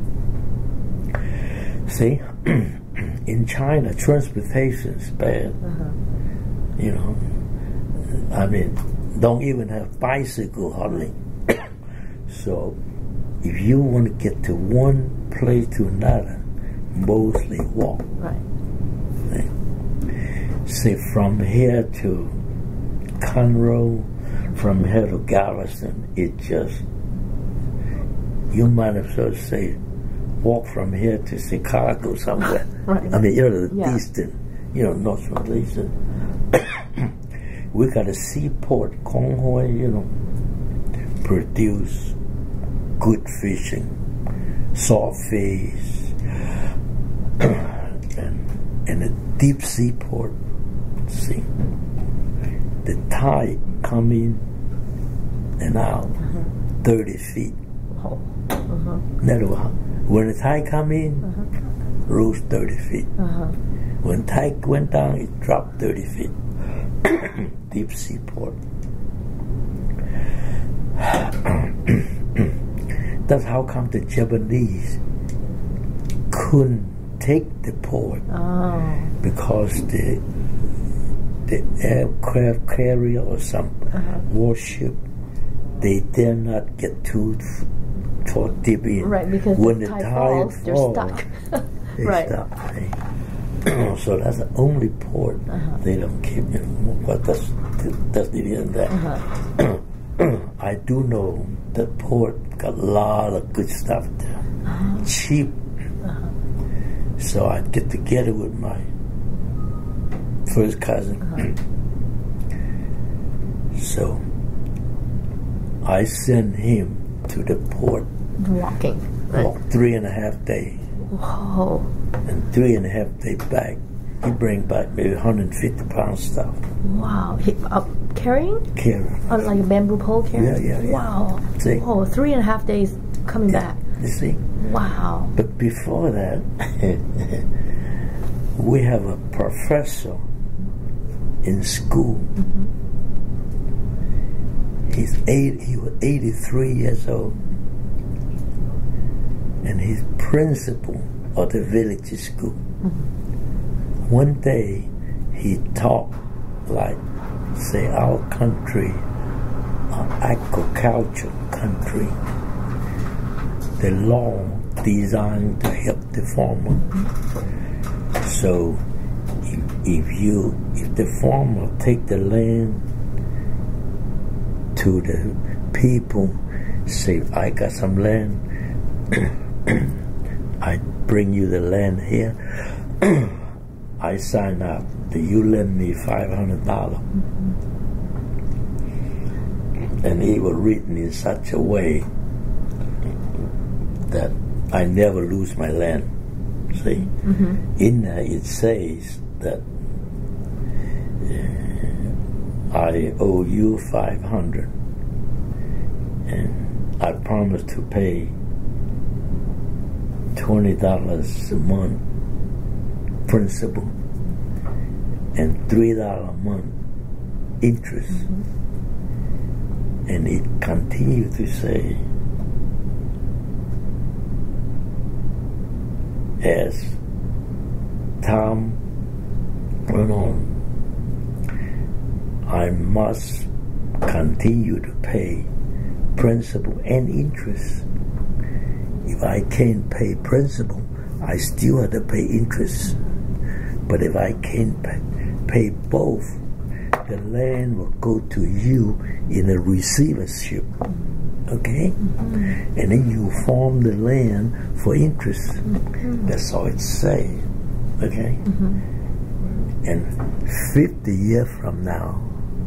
See, in China, transportation is bad. I mean, don't even have bicycle hardly. So, if you want to get to one place to another, mostly walk. Right. Say from here to Conroe, from here to Galveston, it just, you might as well say, walk from here to Chicago somewhere. Right. I mean, the eastern, north eastern. We got a seaport, Konghoi, produce good fishing, saltfish, and a deep seaport. See, the tide come in and out 30 feet. When the tide come in, rose 30 feet. When tide went down, it dropped 30 feet. Deep seaport. That's how come the Japanese couldn't take the port, because the aircraft carrier or some warship, they dare not get too deep in. Right, because when the tide falls, they're stuck. They right. stop. So that's the only port they don't keep. But that's the end of that. I do know that port got a lot of good stuff there, cheap. So I'd get together with my first cousin. So I sent him to the port. Walking. Walk 3.5 days. Whoa. And 3.5 days back, he bring back maybe 150 pound stuff. Wow. Carrying? Carrying. Like a bamboo pole carrying? Yeah. Wow. See? Oh, 3.5 days coming back. You see? Wow. But before that, we have a professor in school. He was 83 years old. And he's principal of the village school. One day, he taught, like, say, our country, agriculture country, the law designed to help the farmer. So, if the farmer take the land to the people, say, I got some land, I bring you the land here. I sign up that you lend me $500. And it was written in such a way that I never lose my land. See, in there it says that I owe you $500, and I promise to pay $20 a month principal and $3 a month interest. And it continued to say, as time you know, I must continue to pay principal and interest. If I can't pay principal, I still have to pay interest. But if I can't pay both, the land will go to you in a receivership. Okay? And then you farm the land for interest. That's all it say. Okay? And 50 years from now,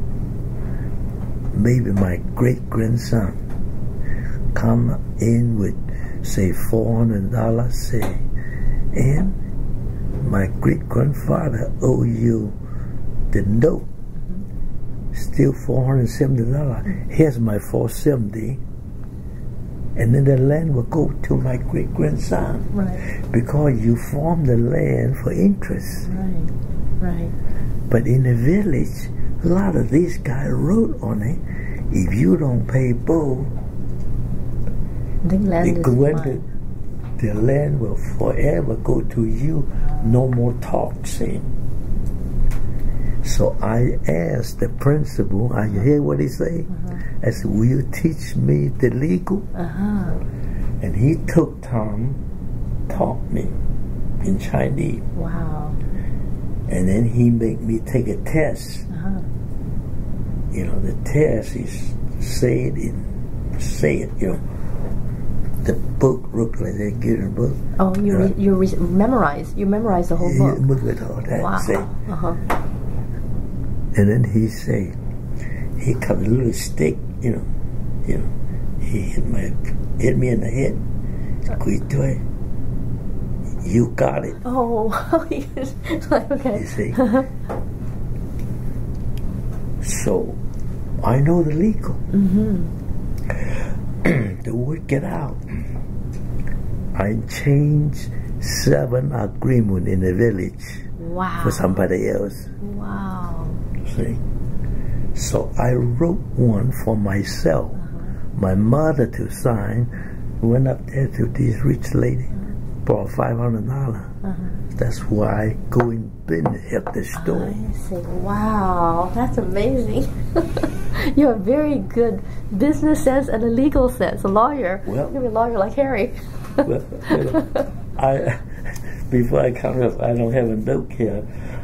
maybe my great-grandson come in with, say, $400, say, and my great-grandfather owe you the note, still $470. Here's my $470, and then the land will go to my great-grandson. Right. Because you farm the land for interest. Right. Right. But in the village, a lot of these guys wrote on it, if you don't pay both, the land is mine. The land will forever go to you. No more talk, see. So I asked the principal, I hear what he say. I said, will you teach me the legal? And he took time, taught me in Chinese. Wow. And then he made me take a test. You know, the test is say it, you know. The book looked like they give a book. Oh, you memorize the whole book. Look at all that. Wow. Say. And then he say, he cut a little stick, you know, he hit me in the head. Quit. You got it. Oh, okay. You see. So, I know the legal. To work it out, I changed 7 agreements in the village. Wow. For somebody else. Wow. See? So I wrote one for myself, my mother to sign. Went up there to this rich lady, bought $500. That's why I go in business, help the store. I see. Wow, that's amazing. You have very good business sense and a legal sense. A lawyer. Well, you're a lawyer like Harry. Well, you know, before I come up, I don't have a note here.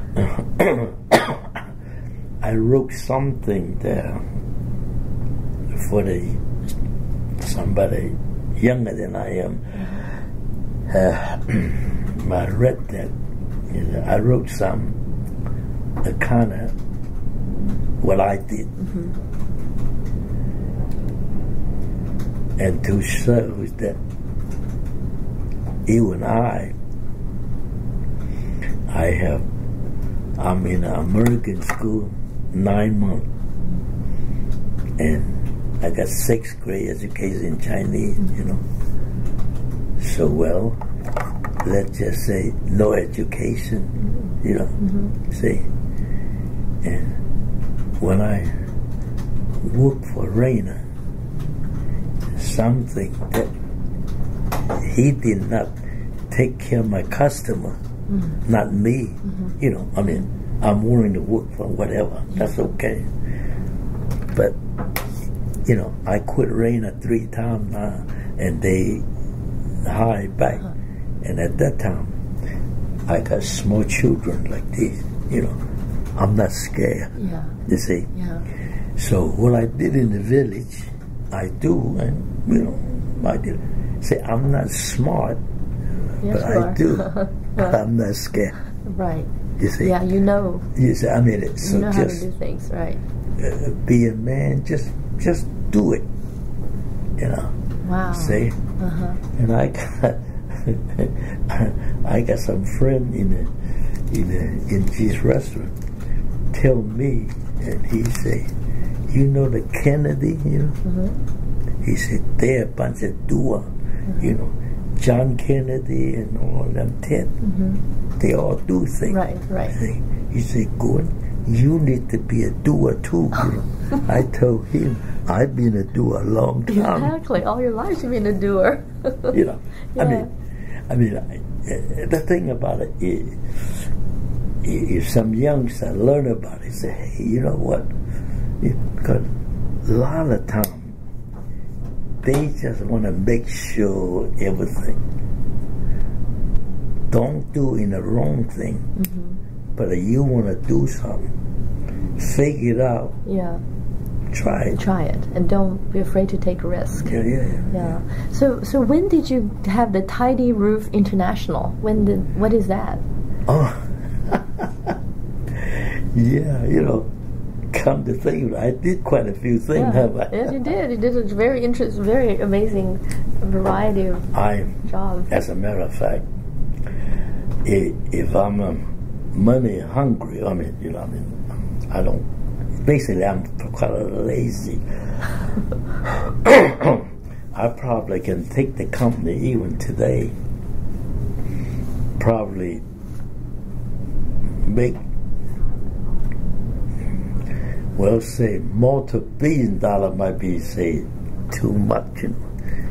I wrote something there for somebody younger than I am. I read that. You know, I wrote some kind of what I did. And to show that you and I'm in an American school 9 months, and I got 6th grade education in Chinese, you know. So, well, let's just say no education, you know, see. And when I worked for Rainer, something that he did not take care of my customer, not me, you know, I mean, I'm willing to work for whatever, that's okay. But, you know, I quit Rainer 3 times now, and they hired back. And at that time, I got small children like this, you know. I'm not scared, you see. So what I did in the village, I do, and, you know, I did. Say, I'm not smart, but I do. But I'm not scared. Right. You see? Yeah, you know. You see, I mean, so you know just how to do things, right? Be a man, just do it, you know. Wow. See? And I got some friend in this restaurant tell me, and he say, you know the Kennedy, you know? He said, they're a bunch of doer, you know, John Kennedy and all of them 10. They all do things. Right. He said, Gordan, you need to be a doer too, you know. I told him, I've been a doer a long time. Exactly, all your life you've been a doer. You know, I mean, the thing about it is, if some youngster learn about it, say, hey, you know what? Because a lot of times they just want to make sure everything. Don't do in the wrong thing, but if you want to do something, figure it out. Yeah. Try it. Try it, and don't be afraid to take a risk. Yeah. So when did you have the Tidy Roof International? What is that? Oh, yeah. You know, come to think of it, I did quite a few things. Yes, you did. You did a very very amazing variety of jobs. As a matter of fact, if I'm money hungry, I don't. Basically, I'm quite lazy. I probably can take the company even today, probably make, well, say, multi-billion-dollar might be, say, too much. You know.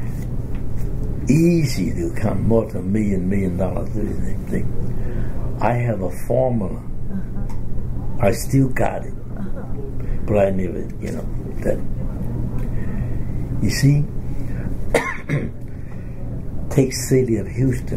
Easy to come multi-million dollars. I have a formula. I still got it. But I never, that. You see, take city of Houston.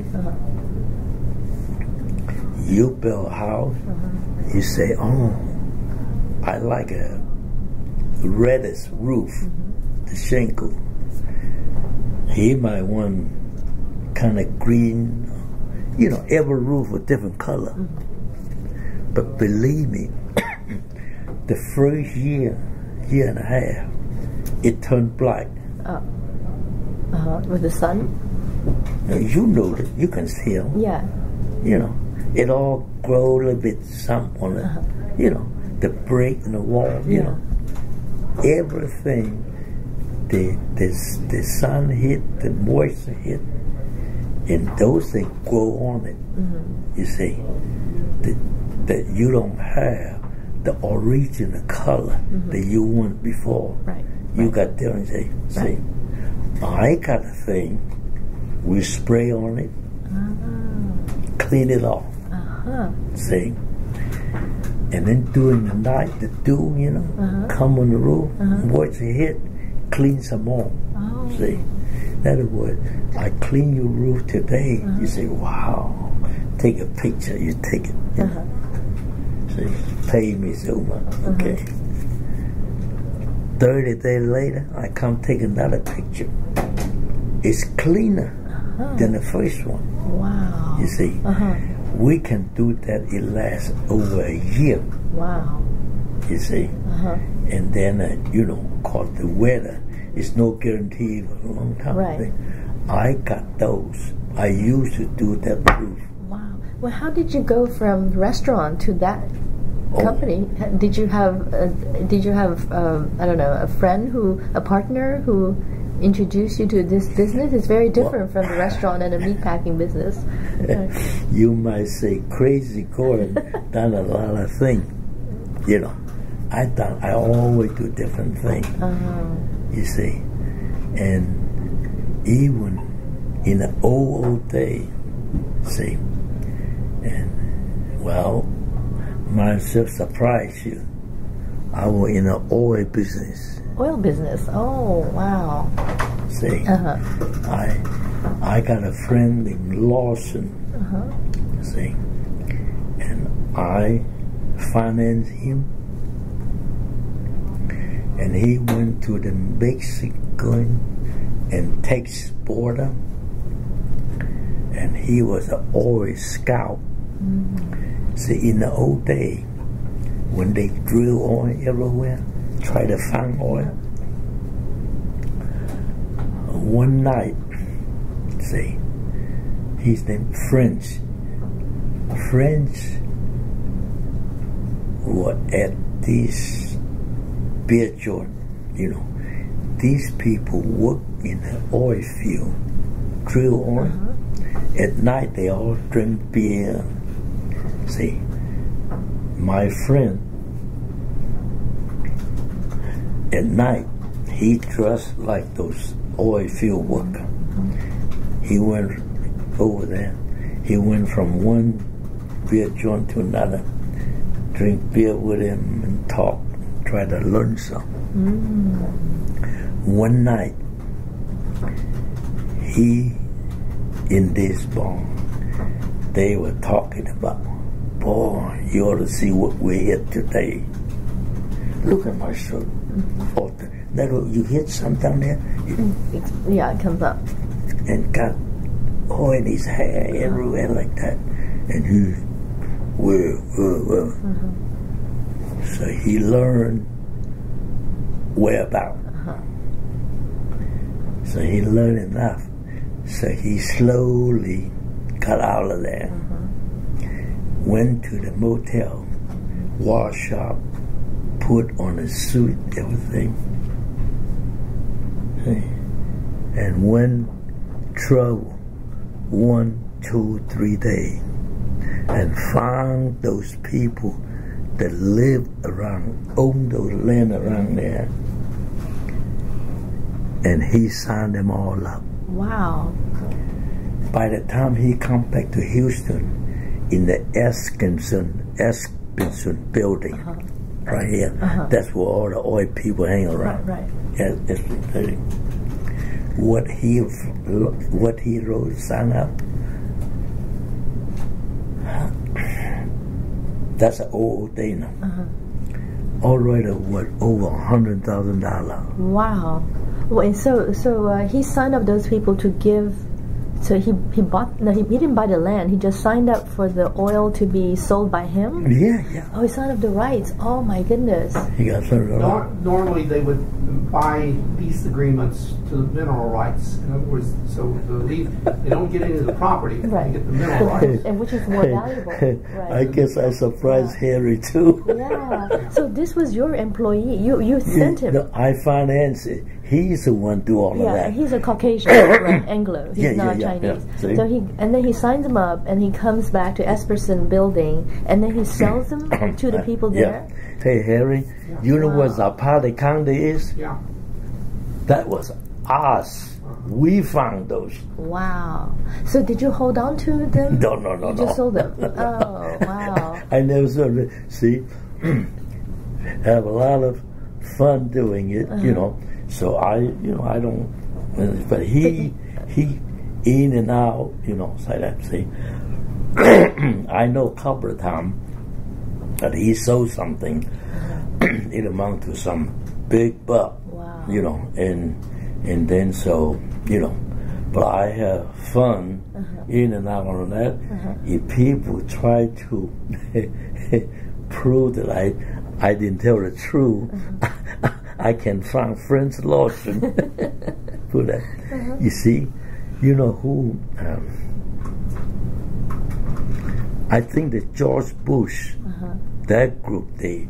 You build a house, you say, oh, I like a reddish roof, the shingle. He might want kind of green, every roof with different color. But believe me, the first year and a half, it turned black. With the sun? Now, you know that. You can tell. Yeah. It all grow a little bit something on it. The break in the wall, everything, the sun hit, the moisture hit, and those things grow on it. You see, that you don't have the original color that you want before. Right. You got there and say, see, I got a thing, we spray on it, clean it off. See? And then during the night, the dew, come on the roof, watch it hit, clean some more. See? In other words, I clean your roof today, you say, wow, take a picture, you take it. See? Pay me so much, okay? 30 days later, I come take another picture. It's cleaner than the first one. Wow. You see, we can do that. It lasts over a year. Wow. You see, and then cause the weather is no guarantee for a long time. Right. I got those. I used to do that roof. Wow. Well, how did you go from restaurant to that company? Did you have I don't know, a partner who introduced you to this business? It's very different from the restaurant and the meatpacking business. You might say crazy Gordan done a lot of things. I always do different things. You see, and even in the old day, see, and well, myself surprise you. I was in the oil business. Oil business. Oh, wow. See, I got a friend named Lawson. See, and I financed him, and he went to the Mexican and Texas border, and he was an oil scout. See, in the old day, when they drill oil everywhere, try to find oil. One night, see, he's named French. French were at this beer joint. These people work in the oil field, drill oil. At night, they all drink beer. See, my friend, at night, he dressed like those oil field workers. He went over there. He went from one beer joint to another, drink beer with him and talk, try to learn something. One night, he, in this bar, they were talking about, boy, you ought to see what we hit today. Look at my shirt. Oh, you hit something down there? Yeah, it comes up. And got in his hair everywhere like that. And he, So he learned whereabout. So he learned enough. So he slowly got out of there. Went to the motel, wash up, put on a suit, everything. And went travel 1, 2, 3 days and found those people that lived around, owned those land around there, and he signed them all up. Wow. By the time he come back to Houston, in the Eskinson building, right here, that's where all the oil people hang around. Right. What he wrote, sign up, that's an old day now. All right, what, over $100,000. Wow. Well, and so he signed up those people to give. So he bought. No, he didn't buy the land. He just signed up for the oil to be sold by him. Yeah. Oh, he signed up the rights. Oh my goodness. He got Normally they would buy peace agreements to the mineral rights. In other words, so they don't get into the property. Right. They get the mineral rights. And which is more valuable. Right. I guess I surprised Harry too. Yeah. So this was your employee. You sent him. No, I financed it. He's the one do all of that. Yeah, he's a Caucasian, right? Anglo. He's not Chinese. Yeah. So then he signs them up, and he comes back to Esperson building, and then he sells them to the people there. Hey Harry, you know what Zapata County is? Yeah. That was us. We found those. Wow. So did you hold on to them? No. You just sold them. Oh, wow. I never sold it. See, have a lot of fun doing it, you know. So I don't. But he in and out, say that. See, I know a couple of times that he sold something. It amounted to some big buck. Wow. And then so but I have fun in and out on that. If people try to prove that I didn't tell the truth, I can find French lawsuit for that. You see, you know who? I think that George Bush, that group, they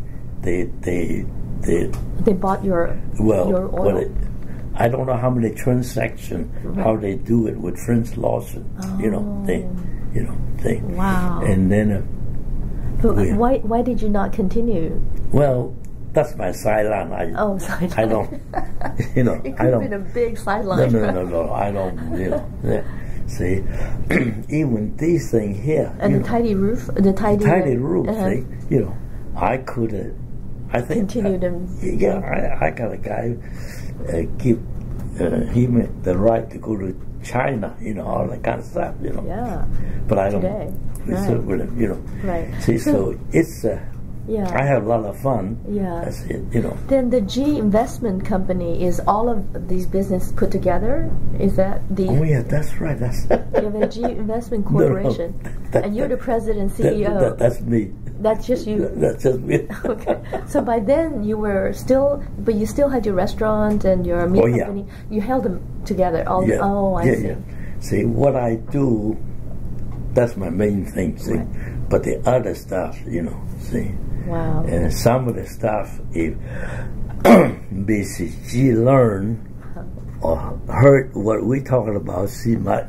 bought your oil. Well, I don't know how many transactions, how they do it with French lawsuit. They. Wow. And then. But why did you not continue? Well, that's my sideline. Sideline. I don't. It could have been a big sideline. No. I don't. See, even these things here. And the tidy roof. The tidy roof. See, I could have. I think. Continued them. I got a guy. Give him the right to go to China. All that kind of stuff. Yeah. But I don't. Today. Right. See, so it's. I have a lot of fun. Yeah. That's it, Then the G Investment Company is all of these businesses put together? Is that the... Oh, yeah, that's right. You have a G Investment Corporation. And you're the president and CEO. That's me. That's just you? That's just me. Okay. So by then you were still... But you still had your restaurant and your meat company. Yeah. You held them together. I see. Yeah. See, what I do, that's my main thing, see. Right. But the other stuff, see. Wow. And some of the stuff, if basically she learned or heard what we talking about, she might.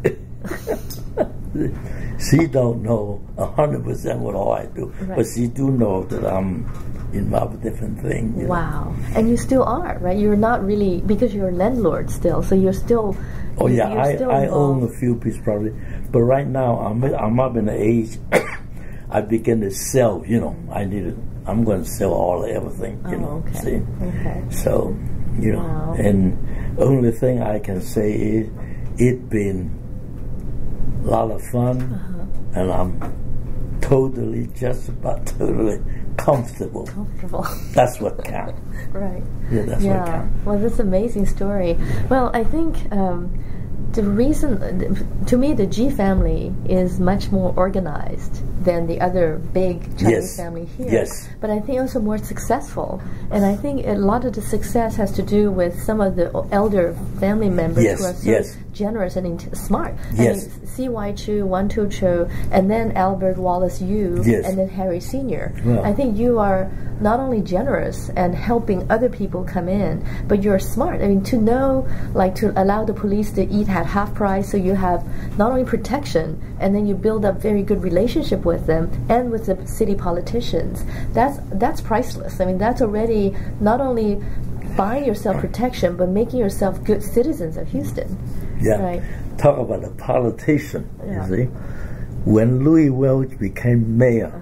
She don't know 100% what all I do, but she do know that I'm involved with different things. Wow. And you still are, right? You're not really, because you're a landlord still, so you're still. Oh yeah, I own a few pieces of property, but right now I'm up in the age. I began to sell. You know, I'm going to sell all everything. You know, okay. see. Okay. So, you know, Wow. and only thing I can say is it been a lot of fun, and I'm just about totally comfortable. Comfortable. That's what counts. Right. Yeah, that's what counts. Well, that's an amazing story. Well, I think the reason, to me, the G family is much more organized than the other big Chinese family here. Yes. But I think also more successful. And I think a lot of the success has to do with some of the elder family members who are so generous and smart. Yes. I mean, C.Y. Chu, Wan Tu Chu, and then Albert Wallace Yu, and then Harry Sr. Yeah. I think you are not only generous and helping other people come in, but you're smart. I mean, to know, like, to allow the police to eat at half price, so you have not only protection, and then you build up very good relationship with them and with the city politicians. That's priceless. I mean, that's already not only buying yourself protection, but making yourself good citizens of Houston. Yeah. Right. Talk about a politician, you see. When Louis Welch became mayor,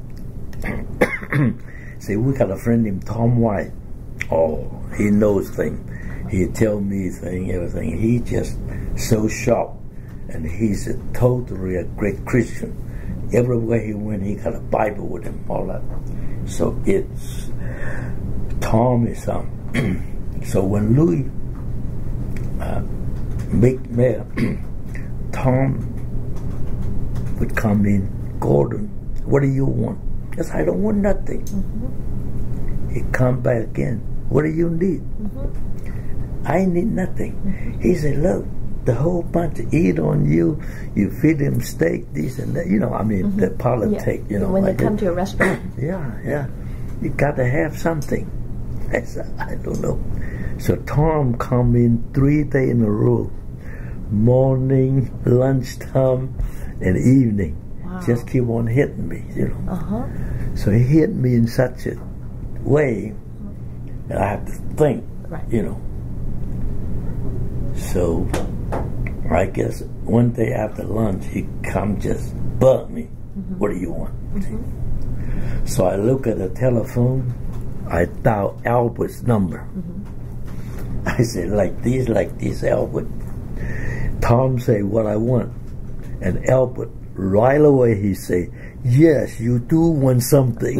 see, we got a friend named Tom White. Oh, he knows things. He tell me things, everything. He just so sharp, and he's totally a great Christian. Everywhere he went, he got a Bible with him, all that. So it's Tom is so when Louis make mayor, Tom would come in. Gordan, what do you want? Yes, I don't want nothing. He'd come back again. What do you need? I need nothing. He said, look, the whole bunch eat on you. You feed them steak, this and that. You know, I mean, the politics. You know, when like they come to a restaurant. Yeah. You got to have something. I said, I don't know. So Tom come in 3 days in a row. Morning, lunchtime, and evening. Wow. Just keep on hitting me, you know. So he hit me in such a way that I have to think, you know. So I guess one day after lunch, he come just bug me. What do you want? So I look at the telephone. I dial Albert's number. I said, like this, Albert. Tom say what I want, and Albert right away he say, yes, you do want something.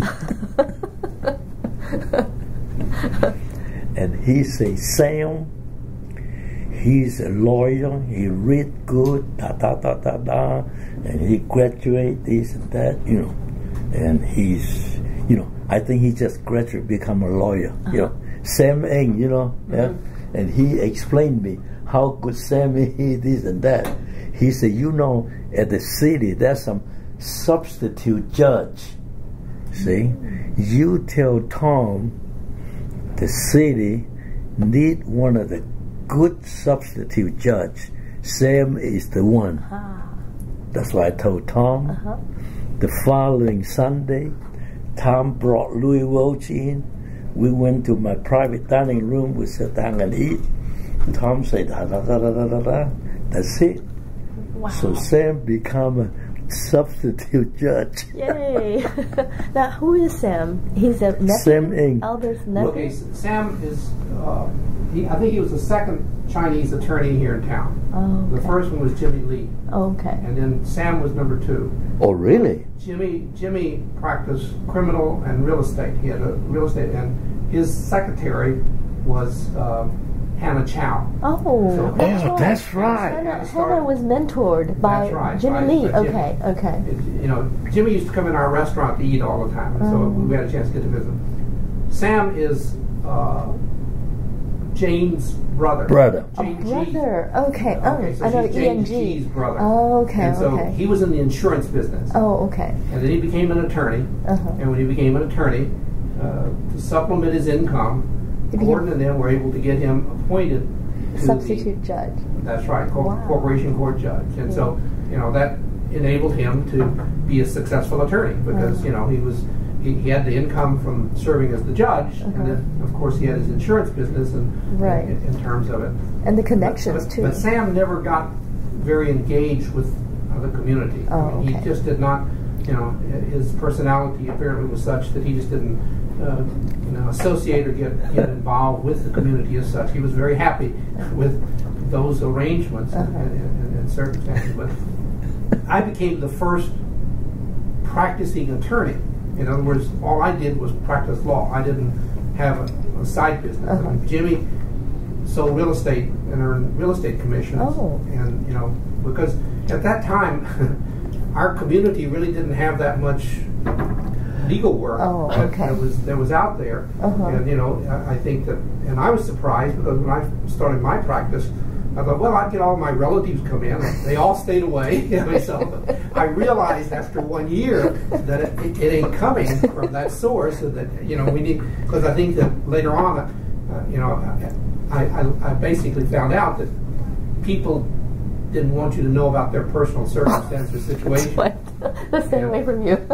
And he say, Sam, he's a lawyer, he read good, and he graduate this and that, you know, and he's, you know, I think he just graduated, become a lawyer, you know. Sam Eng, you know, and he explained me how good Sam is, this and that. He said, you know, at the city, there's some substitute judge. See? You tell Tom the city need one of the good substitute judge. Sam is the one. That's why I told Tom. The following Sunday, Tom brought Louis Welch in. We went to my private dining room. We sat down and eat. Tom said, that's it. Wow. So Sam become a substitute judge. Yay! Now, who is Sam? He's a nephew? Sam Eng. Albert's nephew? Okay, Sam is, I think he was the second Chinese attorney here in town. Oh, okay. The first one was Jimmy Lee. Oh, okay. And then Sam was number 2. Oh, really? Jimmy practiced criminal and real estate. He had a real estate, and his secretary was Hannah Chao. Oh, So- that's right. Hannah was mentored by Jimmy Lee. by Jimmy. Okay. You know, Jimmy used to come in our restaurant to eat all the time, and so we had a chance to get to visit. Sam is Jane's brother. Jane G's. Brother. Okay. So I know she's Ian Jane G. G's brother. Oh, okay. And so okay. he was in the insurance business. Oh, okay. And then he became an attorney. And when he became an attorney, to supplement his income, Gordan and them were able to get him appointed to substitute judge. That's right, corporation court judge. And so, you know, that enabled him to be a successful attorney because, you know, he had the income from serving as the judge, and then, of course, he had his insurance business in terms of it. And the connections, too. But Sam never got very engaged with the community. He just did not his personality apparently was such that he just didn't associate or get involved with the community as such. He was very happy with those arrangements and circumstances. But I became the first practicing attorney. In other words, all I did was practice law. I didn't have a side business. And Jimmy sold real estate and earned real estate commissions. And because at that time our community really didn't have that much legal work that was out there. And I think that, and I was surprised because when I started my practice, I thought, well, I'd get all my relatives come in. They all stayed away. So I realized after 1 year that it ain't coming from that source, and that we need, because I think that later on, I basically found out that people didn't want you to know about their personal circumstance or situation. Let's stay away from you.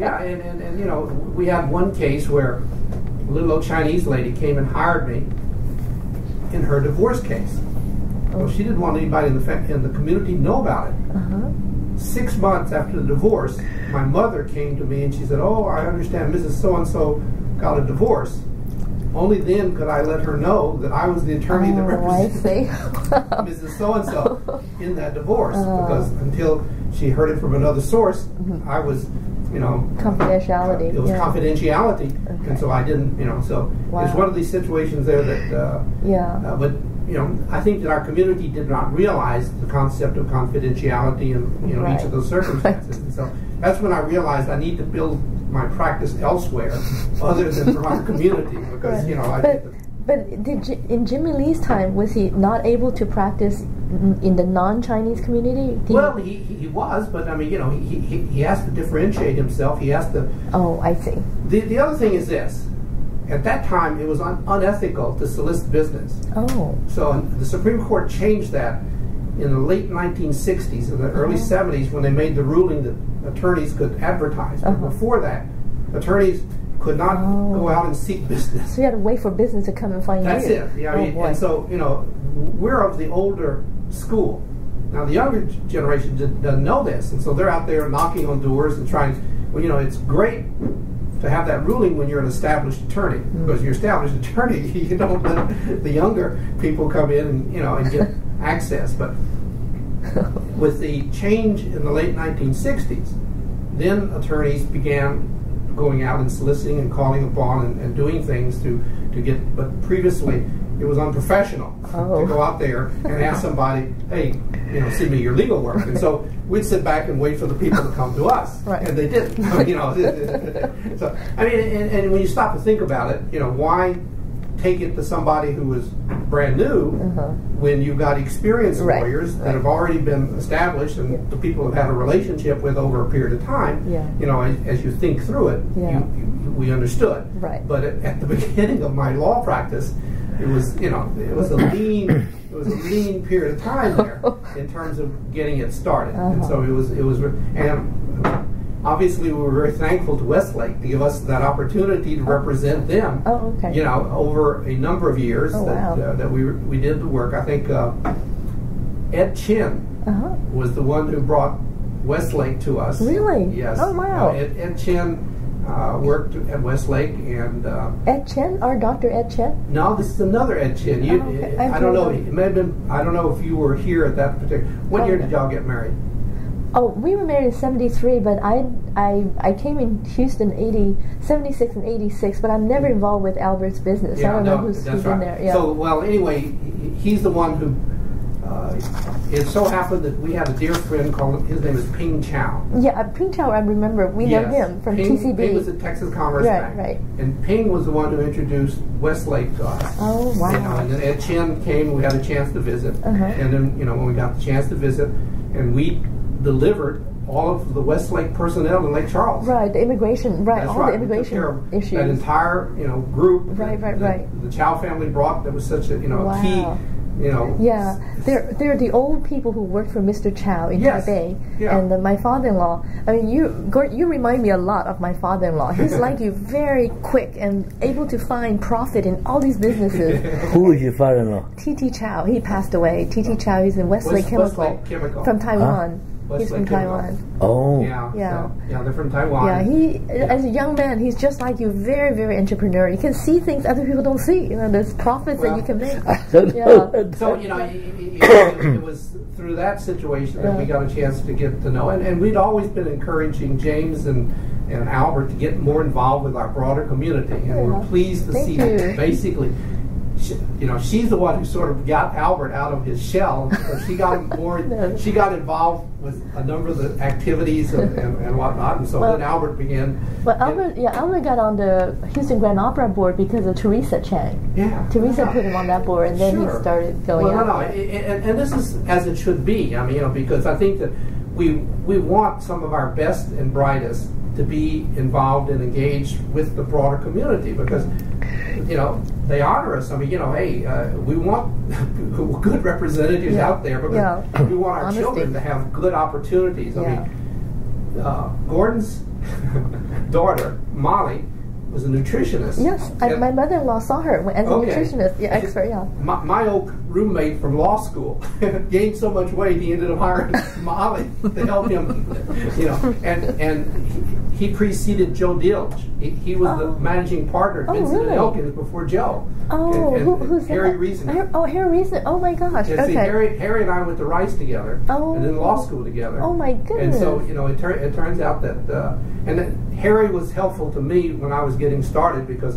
And we had one case where a little old Chinese lady came and hired me in her divorce case. Well, she didn't want anybody in the community to know about it. 6 months after the divorce, my mother came to me and she said, "Oh, I understand Mrs. So-and-so got a divorce." Only then could I let her know that I was the attorney that represented Mrs. So-and-so in that divorce. Because until she heard it from another source, I was, confidentiality. It was confidentiality, and so I didn't, So it's one of these situations there that, but I think that our community did not realize the concept of confidentiality in each of those circumstances, and so that's when I realized I need to build my practice elsewhere other than from our community, because But in Jimmy Lee's time, was he not able to practice in the non-Chinese community? Well, he was, but I mean, he has to differentiate himself. He has to. Oh, I see. The other thing is this: at that time, it was unethical to solicit business. Oh. So the Supreme Court changed that in the late 1960s and the early 70s when they made the ruling that attorneys could advertise. But before that, attorneys could not go out and seek business. So you had to wait for business to come and find That's you. That's it. Yeah, and so, we're of the older school. Now, the younger generation doesn't know this, and so they're out there knocking on doors and trying. Well, it's great to have that ruling when you're an established attorney, because you're established attorney, you don't let the younger people come in and get access. But with the change in the late 1960s, then attorneys began going out and soliciting and calling upon and doing things to get, but previously it was unprofessional to go out there and ask somebody, hey, send me your legal work. And so we'd sit back and wait for the people to come to us, and they didn't. So I mean, and when you stop to think about it, why take it to somebody who was brand new when you've got experienced lawyers that have already been established and the people have had a relationship with over a period of time. As you think through it, we understood. But at the beginning of my law practice, it was a lean period of time there in terms of getting it started. And so it was and obviously we were very thankful to Westlake to give us that opportunity to represent them. Over a number of years that we did the work. I think Ed Chin was the one who brought Westlake to us. Really? Yes. Oh wow. Ed Chin worked at Westlake, and Ed Chen, or Dr. Ed Chen? No, this is another Ed Chin. I don't know. It may have been. I don't know if you were here at that particular. What year did y'all get married? Oh, we were married in '73, but I came in Houston 76 and 86, but I'm never involved with Albert's business. I don't know who's in there. Yeah. So, well, anyway, he's the one who. It so happened that we had a dear friend called, his name is Ping Chao. Yeah, Ping Chao, I remember. We know him from TCB. Ping was at Texas Commerce Bank. Right. And Ping was the one who introduced Westlake to us. Oh, wow. And then Ed Chin came, and we had a chance to visit. And then, when we got the chance to visit, and we delivered all of the Westlake personnel in Lake Charles. Right, the immigration, all the immigration issues. That entire, group. Right. The Chao family brought, that was such a, key. Yeah, they're the old people who worked for Mr. Chao in Taipei, and my father-in-law. I mean, you remind me a lot of my father-in-law. He's like you, very quick and able to find profit in all these businesses. Who is your father-in-law? T.T. Chao. He passed away. T.T. Chao. He's in Westlake Chemical from Taiwan. He's from Taiwan. Oh. Yeah, Yeah. so, yeah, they're from Taiwan. Yeah, as a young man, he's just like you, very, very entrepreneurial. He can see things other people don't see. You know, there's profits that you can make. Yeah. So, you know, it was through that situation that we got a chance to get to know. And we'd always been encouraging James and Albert to get more involved with our broader community. And we're pleased to see that basically, you know, she's the one who sort of got Albert out of his shell. So she got him more. She got involved with a number of the activities and whatnot. And so then Albert began. Well, Albert got on the Houston Grand Opera board because of Teresa Chang. Yeah. Teresa put him on that board, and then he started going out. And this is as it should be. I mean, you know, because I think that we want some of our best and brightest to be involved and engaged with the broader community, because you know, they honor us. I mean, you know, hey, we want good representatives out there, because we want our children to have good opportunities. I mean, Gordan's daughter, Molly, was a nutritionist. Yes, my mother-in-law saw her as a nutritionist, expert. Yeah. My old roommate from law school gained so much weight, he ended up hiring Molly to help him. You know, and he preceded Joe Dilge. He was the managing partner at Vincent and Elkins before Joe. Oh, who's Harry that? Reason. Harry Reason. Oh my gosh. Yeah, see, Harry and I went to Rice together, and then law school together. Oh my goodness. And so, you know, it turns out that, and then Harry was helpful to me when I was getting started, because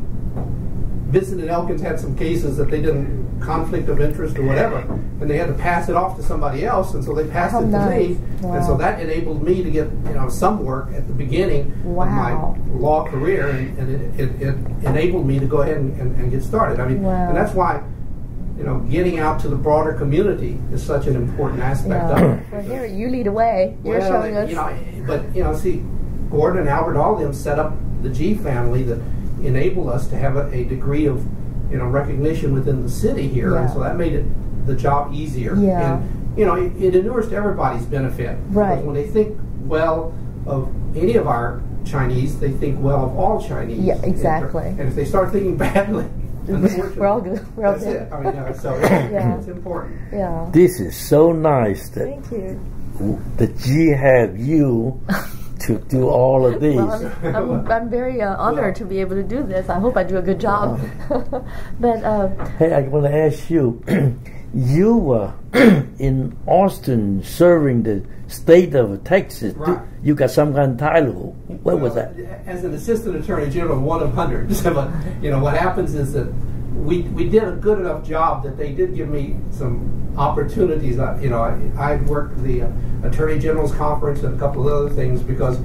Vincent and Elkins had some cases that they didn't, conflict of interest or whatever, and they had to pass it off to somebody else, and so they passed it to me, and so that enabled me to get, you know, some work at the beginning of my law career, and it enabled me to go ahead and get started. I mean, and that's why, you know, getting out to the broader community is such an important aspect of it. Well, here, you lead the way. You're showing us. You know, but, you know, see, Gordan and Albert, all of them set up the G family that enabled us to have a degree of, you know, recognition within the city here, and so that made the job easier. And, you know, it inures to everybody's benefit. Because when they think well of any of our Chinese, they think well of all Chinese. Yeah, exactly. And if they start thinking badly, we're all good. We're all good. It. I mean, so it's important. Yeah. This is so nice that thank you. The G have you to do all of these. Well, I'm very honored to be able to do this. I hope I do a good job. But hey, I want to ask you, you were in Austin serving the state of Texas. Right. You got some kind of title. What was that? As an assistant attorney general, one of hundreds. But, you know, what happens is that we did a good enough job that they did give me some opportunities. You know, I worked the Attorney General's Conference and a couple of other things, because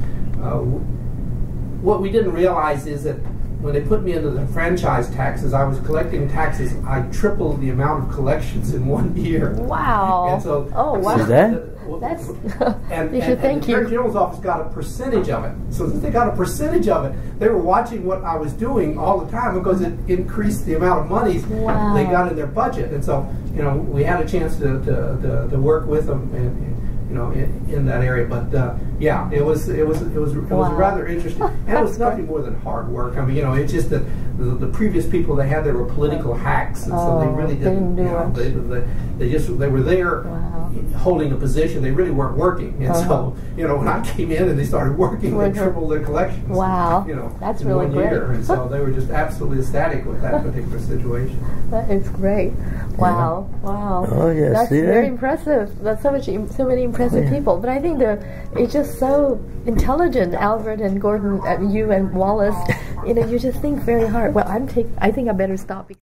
what we didn't realize is that when they put me into the franchise taxes, I was collecting taxes. I tripled the amount of collections in 1 year. Wow. And so, See that? That's and you should thank the you. Attorney General's office got a percentage of it. So since they got a percentage of it, they were watching what I was doing all the time, because it increased the amount of money they got in their budget. And so, you know, we had a chance to work with them, and you know, in that area. But yeah, it was rather interesting, and it was nothing more than hard work. I mean, you know, it's just that the previous people they had, they were political hacks, and so they really didn't. You know, they were there holding a position. They really weren't working, and so, you know, when I came in and they started working, they tripled their collections. Wow, you know, that's in really 1 great. year, and so they were just absolutely ecstatic with that particular situation. That is great. Wow, wow. Oh yes, that's very impressive. That's so many impressive people. But I think it's just so intelligent, Albert and Gordan, you and Wallace. You know, you just think very hard. Well, I think I better stop.